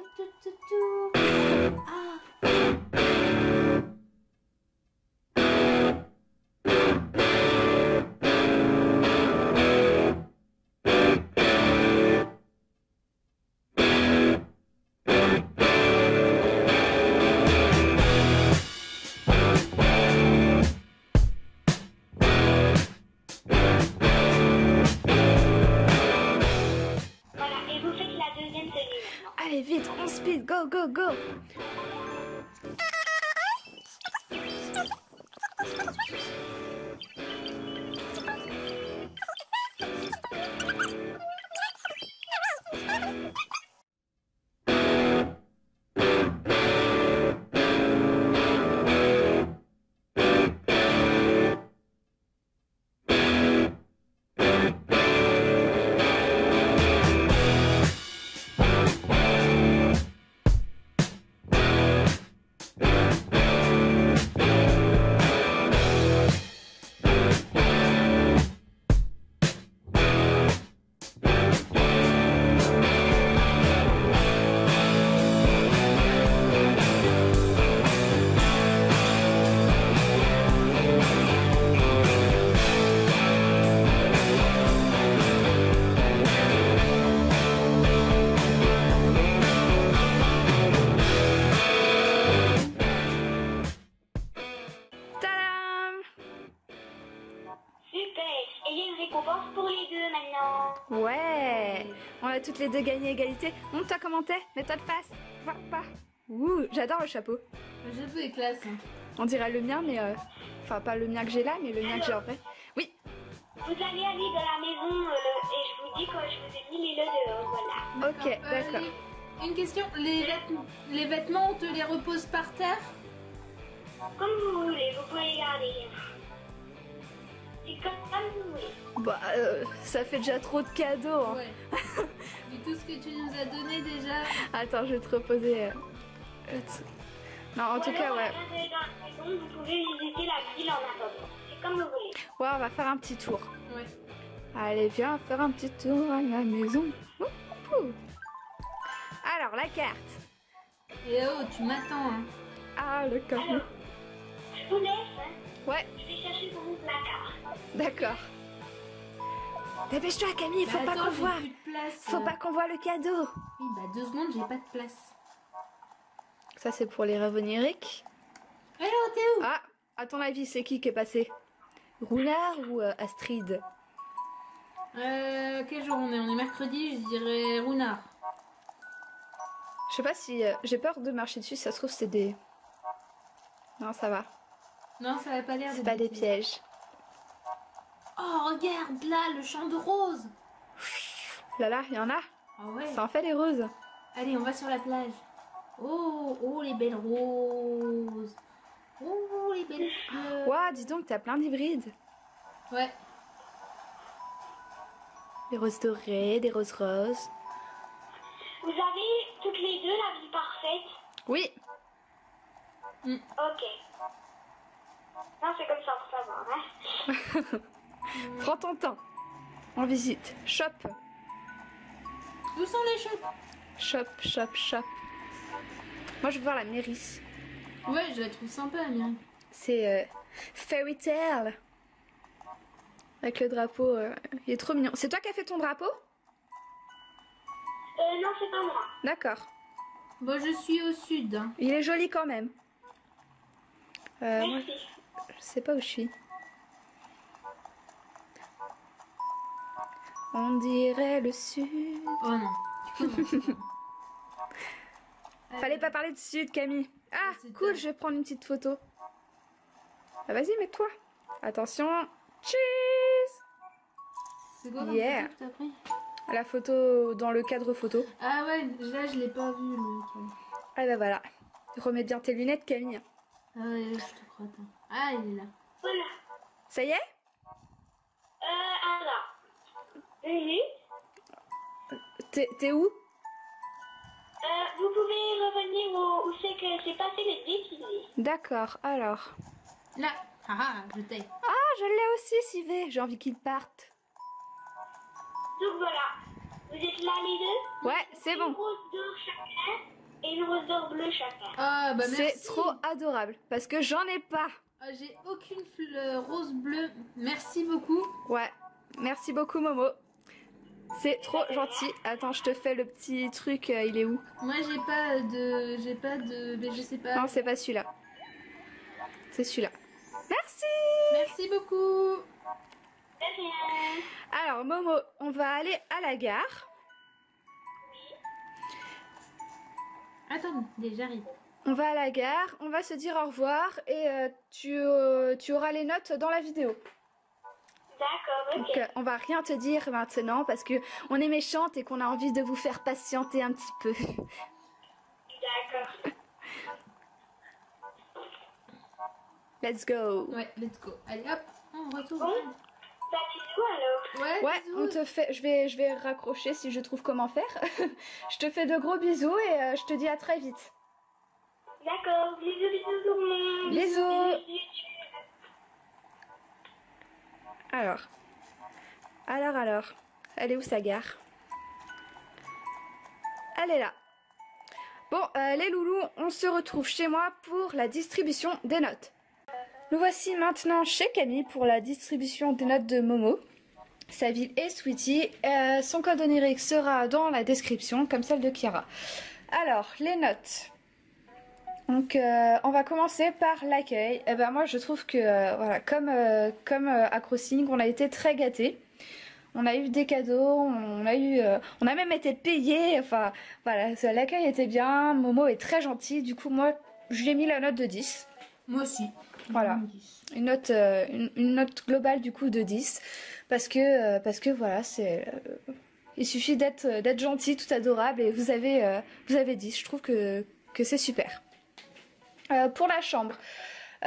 Voilà, et vous faites la deuxième tenue maintenant. Allez, vite, on speed, go, go, go. a toutes les deux gagné égalité. Montre-toi comment t'es, mets-toi de face. Va pas. Ouh, j'adore le chapeau. Le chapeau est classe. Hein. On dirait le mien, mais... euh, Enfin, pas le mien que j'ai là, mais le mien que j'ai en vrai. Oui. Vous allez aller de la maison euh, et je vous dis quand je vous ai mis les deux dehors, voilà. Ok, Euh, d'accord. les- Une question, les, vêtements, les vêtements, on te les repose par terre? Comme vous voulez, vous pouvez les garder. C'est comme, comme vous voulez. Bah, euh, ça fait déjà trop de cadeaux. Hein. Ouais. Vu tout ce que tu nous as donné déjà. Attends, je vais te reposer. euh, le t- Non, en Ou tout cas, alors, ouais. avant d'aller dans la maison, vous pouvez visiter la ville en attendant. C'est comme vous voulez. Ouais, on va faire un petit tour. Ouais. Allez, viens faire un petit tour à la maison. Ouh, ouh. Alors, la carte. Et oh, tu m'attends. Hein. Ah, le carnet. Alors, je vous laisse. Hein. Ouais, Je vais chercher pour vous placard. d'accord. Dépêche-toi, Camille, faut Bah, pas attends, qu'on j'ai voit. plus de place. Faut pas qu'on voit le cadeau. Oui, bah deux secondes, j'ai pas de place. Ça, c'est pour les reveniriques. Hello, t'es où? Ah, à ton avis, c'est qui qui est passé? Roulard ou euh, Astrid? Euh, quel jour on est? On est mercredi, je dirais Runard. Je sais pas si... euh, j'ai peur de marcher dessus, ça se trouve c'est des... Non, ça va. Non, ça va pas l'air C'est de pas des pièges. Oh, regarde là, le champ de roses. Là, là, il y en a. Ah ouais. Ça en fait les roses. Allez, on va sur la plage. Oh, oh, les belles roses. Oh, les belles fleurs. Ouah, dis donc, t'as plein d'hybrides. Ouais. Des roses dorées, des roses roses. Vous avez toutes les deux la vie parfaite. Oui. Ok. Non, c'est comme ça pour savoir. Hein. Prends ton temps. On visite. Shop. Où sont les shops? Shop, shop, shop. Moi, je veux voir la mairie. Ouais, je la trouve sympa, Amiri. C'est euh, Fairy Tale. Avec le drapeau. euh, il est trop mignon. C'est toi qui as fait ton drapeau? Euh, non, c'est pas moi. D'accord. Bon, je suis au sud. Hein. Il est joli quand même. Euh, moi, Merci. je sais pas où je suis. On dirait le sud. Oh non. Tu commences. Fallait pas parler de sud, Camille. Ah, C'est cool, top. je vais prendre une petite photo. Ah, vas-y, mets-toi. Attention. Cheese. C'est quoi comme Yeah. photo que t'as pris? La photo dans le cadre photo. Ah ouais, là je l'ai pas vu le cadre. Ah bah voilà. Remets bien tes lunettes, Camille. Ah ouais, je te crois. Attends. Ah, il est là. Voilà. Ça y est? Euh, alors. Oui. T'es t'es où? Euh, vous pouvez revenir où, où c'est que j'ai passé les défilés. D'accord, alors. Là. Ah ah, je t'ai. Ah, je l'ai aussi, Sivé. J'ai envie qu'il parte. Donc voilà. Vous êtes là les deux? Ouais, c'est Une bon. rose d'or chacun et une rose d'or bleu chacun. Ah bah merci. C'est trop adorable. Parce que j'en ai pas. Ah, j'ai aucune fleur rose bleue. Merci beaucoup. Ouais. Merci beaucoup, Momo. C'est trop gentil. Attends, je te fais le petit truc. euh, il est où? Moi j'ai pas de. J'ai pas de. Mais je sais pas. Non, c'est pas celui-là. C'est celui-là. Merci. Merci beaucoup. Très bien. Alors, Momo, on va aller à la gare. Attends, j'arrive. On va à la gare, on va se dire au revoir et euh, tu, euh, tu auras les notes dans la vidéo. D'accord, Donc ok. euh, on va rien te dire maintenant parce que on est méchante et qu'on a envie de vous faire patienter un petit peu. D'accord. Let's go. Ouais, let's go. Allez hop, on retourne. Bon, bah bisous alors. Ouais, Ouais, bisous. on te fait, je vais, je vais raccrocher si je trouve comment faire. Je te fais de gros bisous et euh, je te dis à très vite. D'accord, bisous, bisous tout le monde. Bisous. Bisous. Alors, alors, alors, elle est où sa gare? Elle est là. Bon, euh, les loulous, on se retrouve chez moi pour la distribution des notes. Nous voici maintenant chez Camille pour la distribution des notes de Momo. Sa ville est Sweetie. Euh, son code onirique sera dans la description, comme celle de Kiara. Alors, les notes. Donc, euh, on va commencer par l'accueil. Eh ben, moi, je trouve que, euh, voilà, comme, euh, comme euh, à Crossing, on a été très gâtés. On a eu des cadeaux, on a eu, euh, on a même été payé. Enfin, voilà, l'accueil était bien. Momo est très gentil. Du coup, moi, je lui ai mis la note de dix. Moi aussi. Voilà, une note, euh, une, une note globale du coup de dix. Parce que, euh, parce que voilà, c'est, euh, il suffit d'être, d'être gentil, tout adorable, et vous avez, euh, vous avez dix. Je trouve que, que c'est super. Euh, pour la chambre. Euh,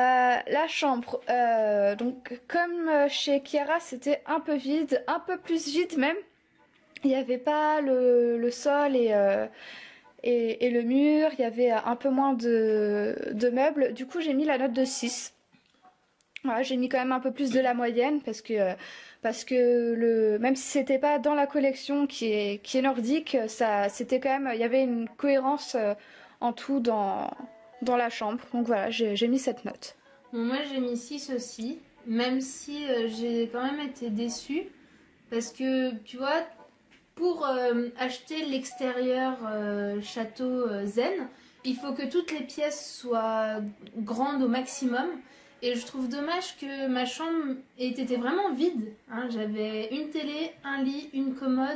la chambre, euh, donc comme chez Kiara, c'était un peu vide, un peu plus vide même. Il n'y avait pas le, le sol et, euh, et, et le mur, il y avait un peu moins de, de meubles. Du coup, j'ai mis la note de six. Voilà, j'ai mis quand même un peu plus de la moyenne parce que, parce que le, même si c'était pas dans la collection qui est, qui est nordique, ça, c'était quand même, il y avait une cohérence en tout dans... dans la chambre, donc voilà, j'ai mis cette note. Bon, moi j'ai mis six aussi, même si euh, j'ai quand même été déçue, parce que tu vois, pour euh, acheter l'extérieur euh, château euh, zen, il faut que toutes les pièces soient grandes au maximum, et je trouve dommage que ma chambre ait été vraiment vide, hein. J'avais une télé, un lit, une commode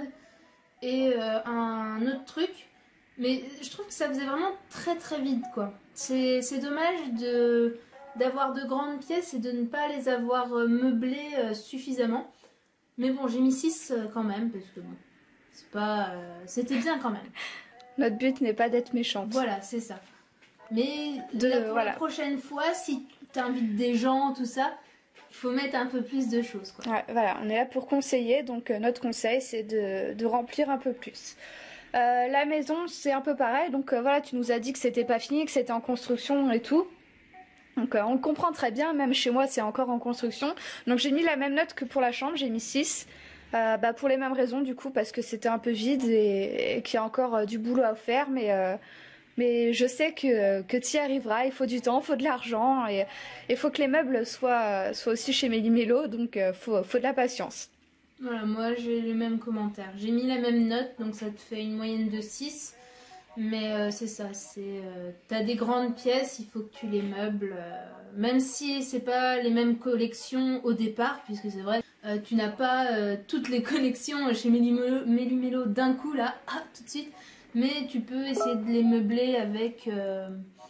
et euh, un autre truc. Mais je trouve que ça faisait vraiment très très vide quoi. C'est dommage de d'avoir de grandes pièces et de ne pas les avoir meublées euh, suffisamment. Mais bon, j'ai mis six euh, quand même, parce que bon, c'est pas... Euh, c'était bien quand même. Notre but n'est pas d'être méchante. Voilà, c'est ça. Mais de, la, pour voilà. la prochaine fois, si tu invites des gens, tout ça, il faut mettre un peu plus de choses quoi. Ouais, voilà, on est là pour conseiller, donc euh, notre conseil c'est de, de remplir un peu plus. Euh, la maison c'est un peu pareil, donc euh, voilà, tu nous as dit que c'était pas fini, que c'était en construction et tout, donc euh, on le comprend très bien, même chez moi c'est encore en construction, donc j'ai mis la même note que pour la chambre, j'ai mis six, euh, bah, pour les mêmes raisons du coup, parce que c'était un peu vide et, et qu'il y a encore euh, du boulot à faire, mais, euh, mais je sais que, que tu y arriveras, il faut du temps, il faut de l'argent, et il faut que les meubles soient, soient aussi chez Méli-Mélo, donc il euh, faut, faut de la patience. Voilà, moi j'ai le même commentaire. J'ai mis la même note, donc ça te fait une moyenne de six. Mais euh, c'est ça, c'est euh, t'as des grandes pièces, il faut que tu les meubles. Euh, même si c'est pas les mêmes collections au départ, puisque c'est vrai, euh, tu n'as pas euh, toutes les collections chez Méli-Mélo d'un coup là, ah, tout de suite. Mais tu peux essayer de les meubler avec, euh,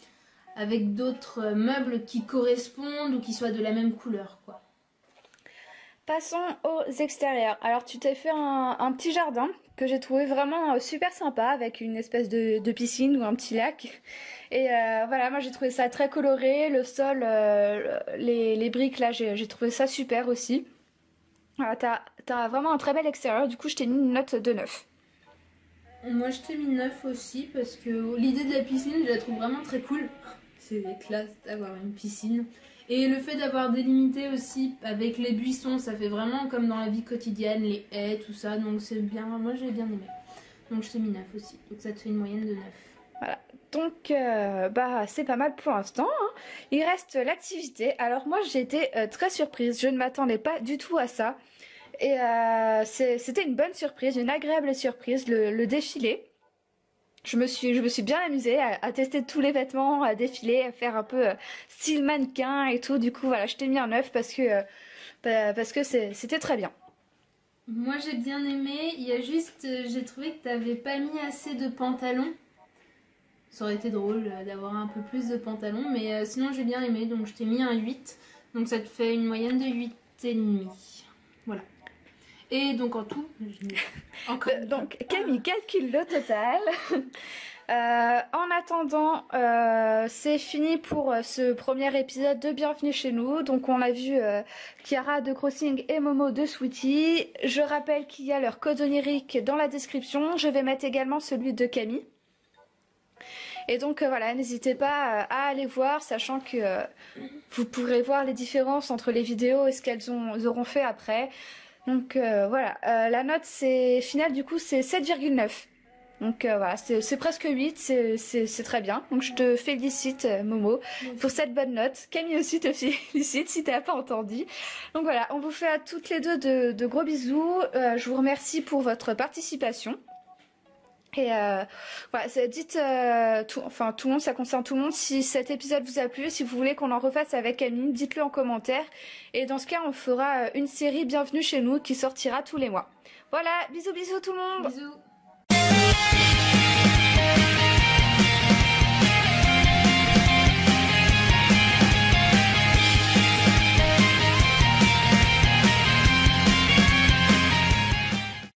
avec d'autres meubles qui correspondent ou qui soient de la même couleur, quoi. Passons aux extérieurs. Alors tu t'es fait un, un petit jardin que j'ai trouvé vraiment super sympa avec une espèce de, de piscine ou un petit lac. Et euh, voilà, moi j'ai trouvé ça très coloré. Le sol, euh, les, les briques là, j'ai trouvé ça super aussi. Voilà, t'as t'as vraiment un très bel extérieur. Du coup, je t'ai mis une note de neuf. Moi je t'ai mis neuf aussi parce que l'idée de la piscine, je la trouve vraiment très cool. C'est classe d'avoir une piscine. Et le fait d'avoir délimité aussi avec les buissons, ça fait vraiment comme dans la vie quotidienne, les haies, tout ça. Donc c'est bien, moi j'ai bien aimé. Donc je t'ai mis neuf aussi. Donc ça te fait une moyenne de neuf. Voilà. Donc euh, bah c'est pas mal pour l'instant. Hein. Il reste l'activité. Alors moi j'ai été euh, très surprise. Je ne m'attendais pas du tout à ça. Et euh, c'était une bonne surprise, une agréable surprise, le, le défilé. Je me suis, je me suis bien amusée à, à tester tous les vêtements, à défiler, à faire un peu euh, style mannequin et tout. Du coup, voilà, je t'ai mis un neuf parce que, euh, bah, parce que c'était très bien. Moi, j'ai bien aimé. Il y a juste, euh, j'ai trouvé que tu n'avais pas mis assez de pantalons. Ça aurait été drôle euh, d'avoir un peu plus de pantalons. Mais euh, sinon, j'ai bien aimé. Donc, je t'ai mis un huit. Donc, ça te fait une moyenne de huit virgule cinq. Voilà. Et donc en tout, je encore euh, donc Camille calcule le total. euh, en attendant, euh, c'est fini pour ce premier épisode de Bienvenue chez nous. Donc on a vu euh, Kiara de Crossing et Momo de Sweetie. Je rappelle qu'il y a leur code onirique dans la description. Je vais mettre également celui de Camille. Et donc euh, voilà, n'hésitez pas euh, à aller voir, sachant que euh, vous pourrez voir les différences entre les vidéos et ce qu'elles auront fait après. Donc euh, voilà, euh, la note c'est finale du coup c'est sept virgule neuf. Donc euh, voilà, c'est presque huit, c'est très bien. Donc je te félicite euh, Momo pour cette bonne note. Camille aussi te félicite si tu n'as pas entendu. Donc voilà, on vous fait à toutes les deux de, de gros bisous. Euh, je vous remercie pour votre participation. Et euh, voilà, c'est- dites, euh, tout, enfin tout le monde, ça concerne tout le monde. Si cet épisode vous a plu, si vous voulez qu'on en refasse avec Camille, dites-le en commentaire. Et dans ce cas, on fera une série Bienvenue chez nous qui sortira tous les mois. Voilà, bisous bisous tout le monde. Bisous.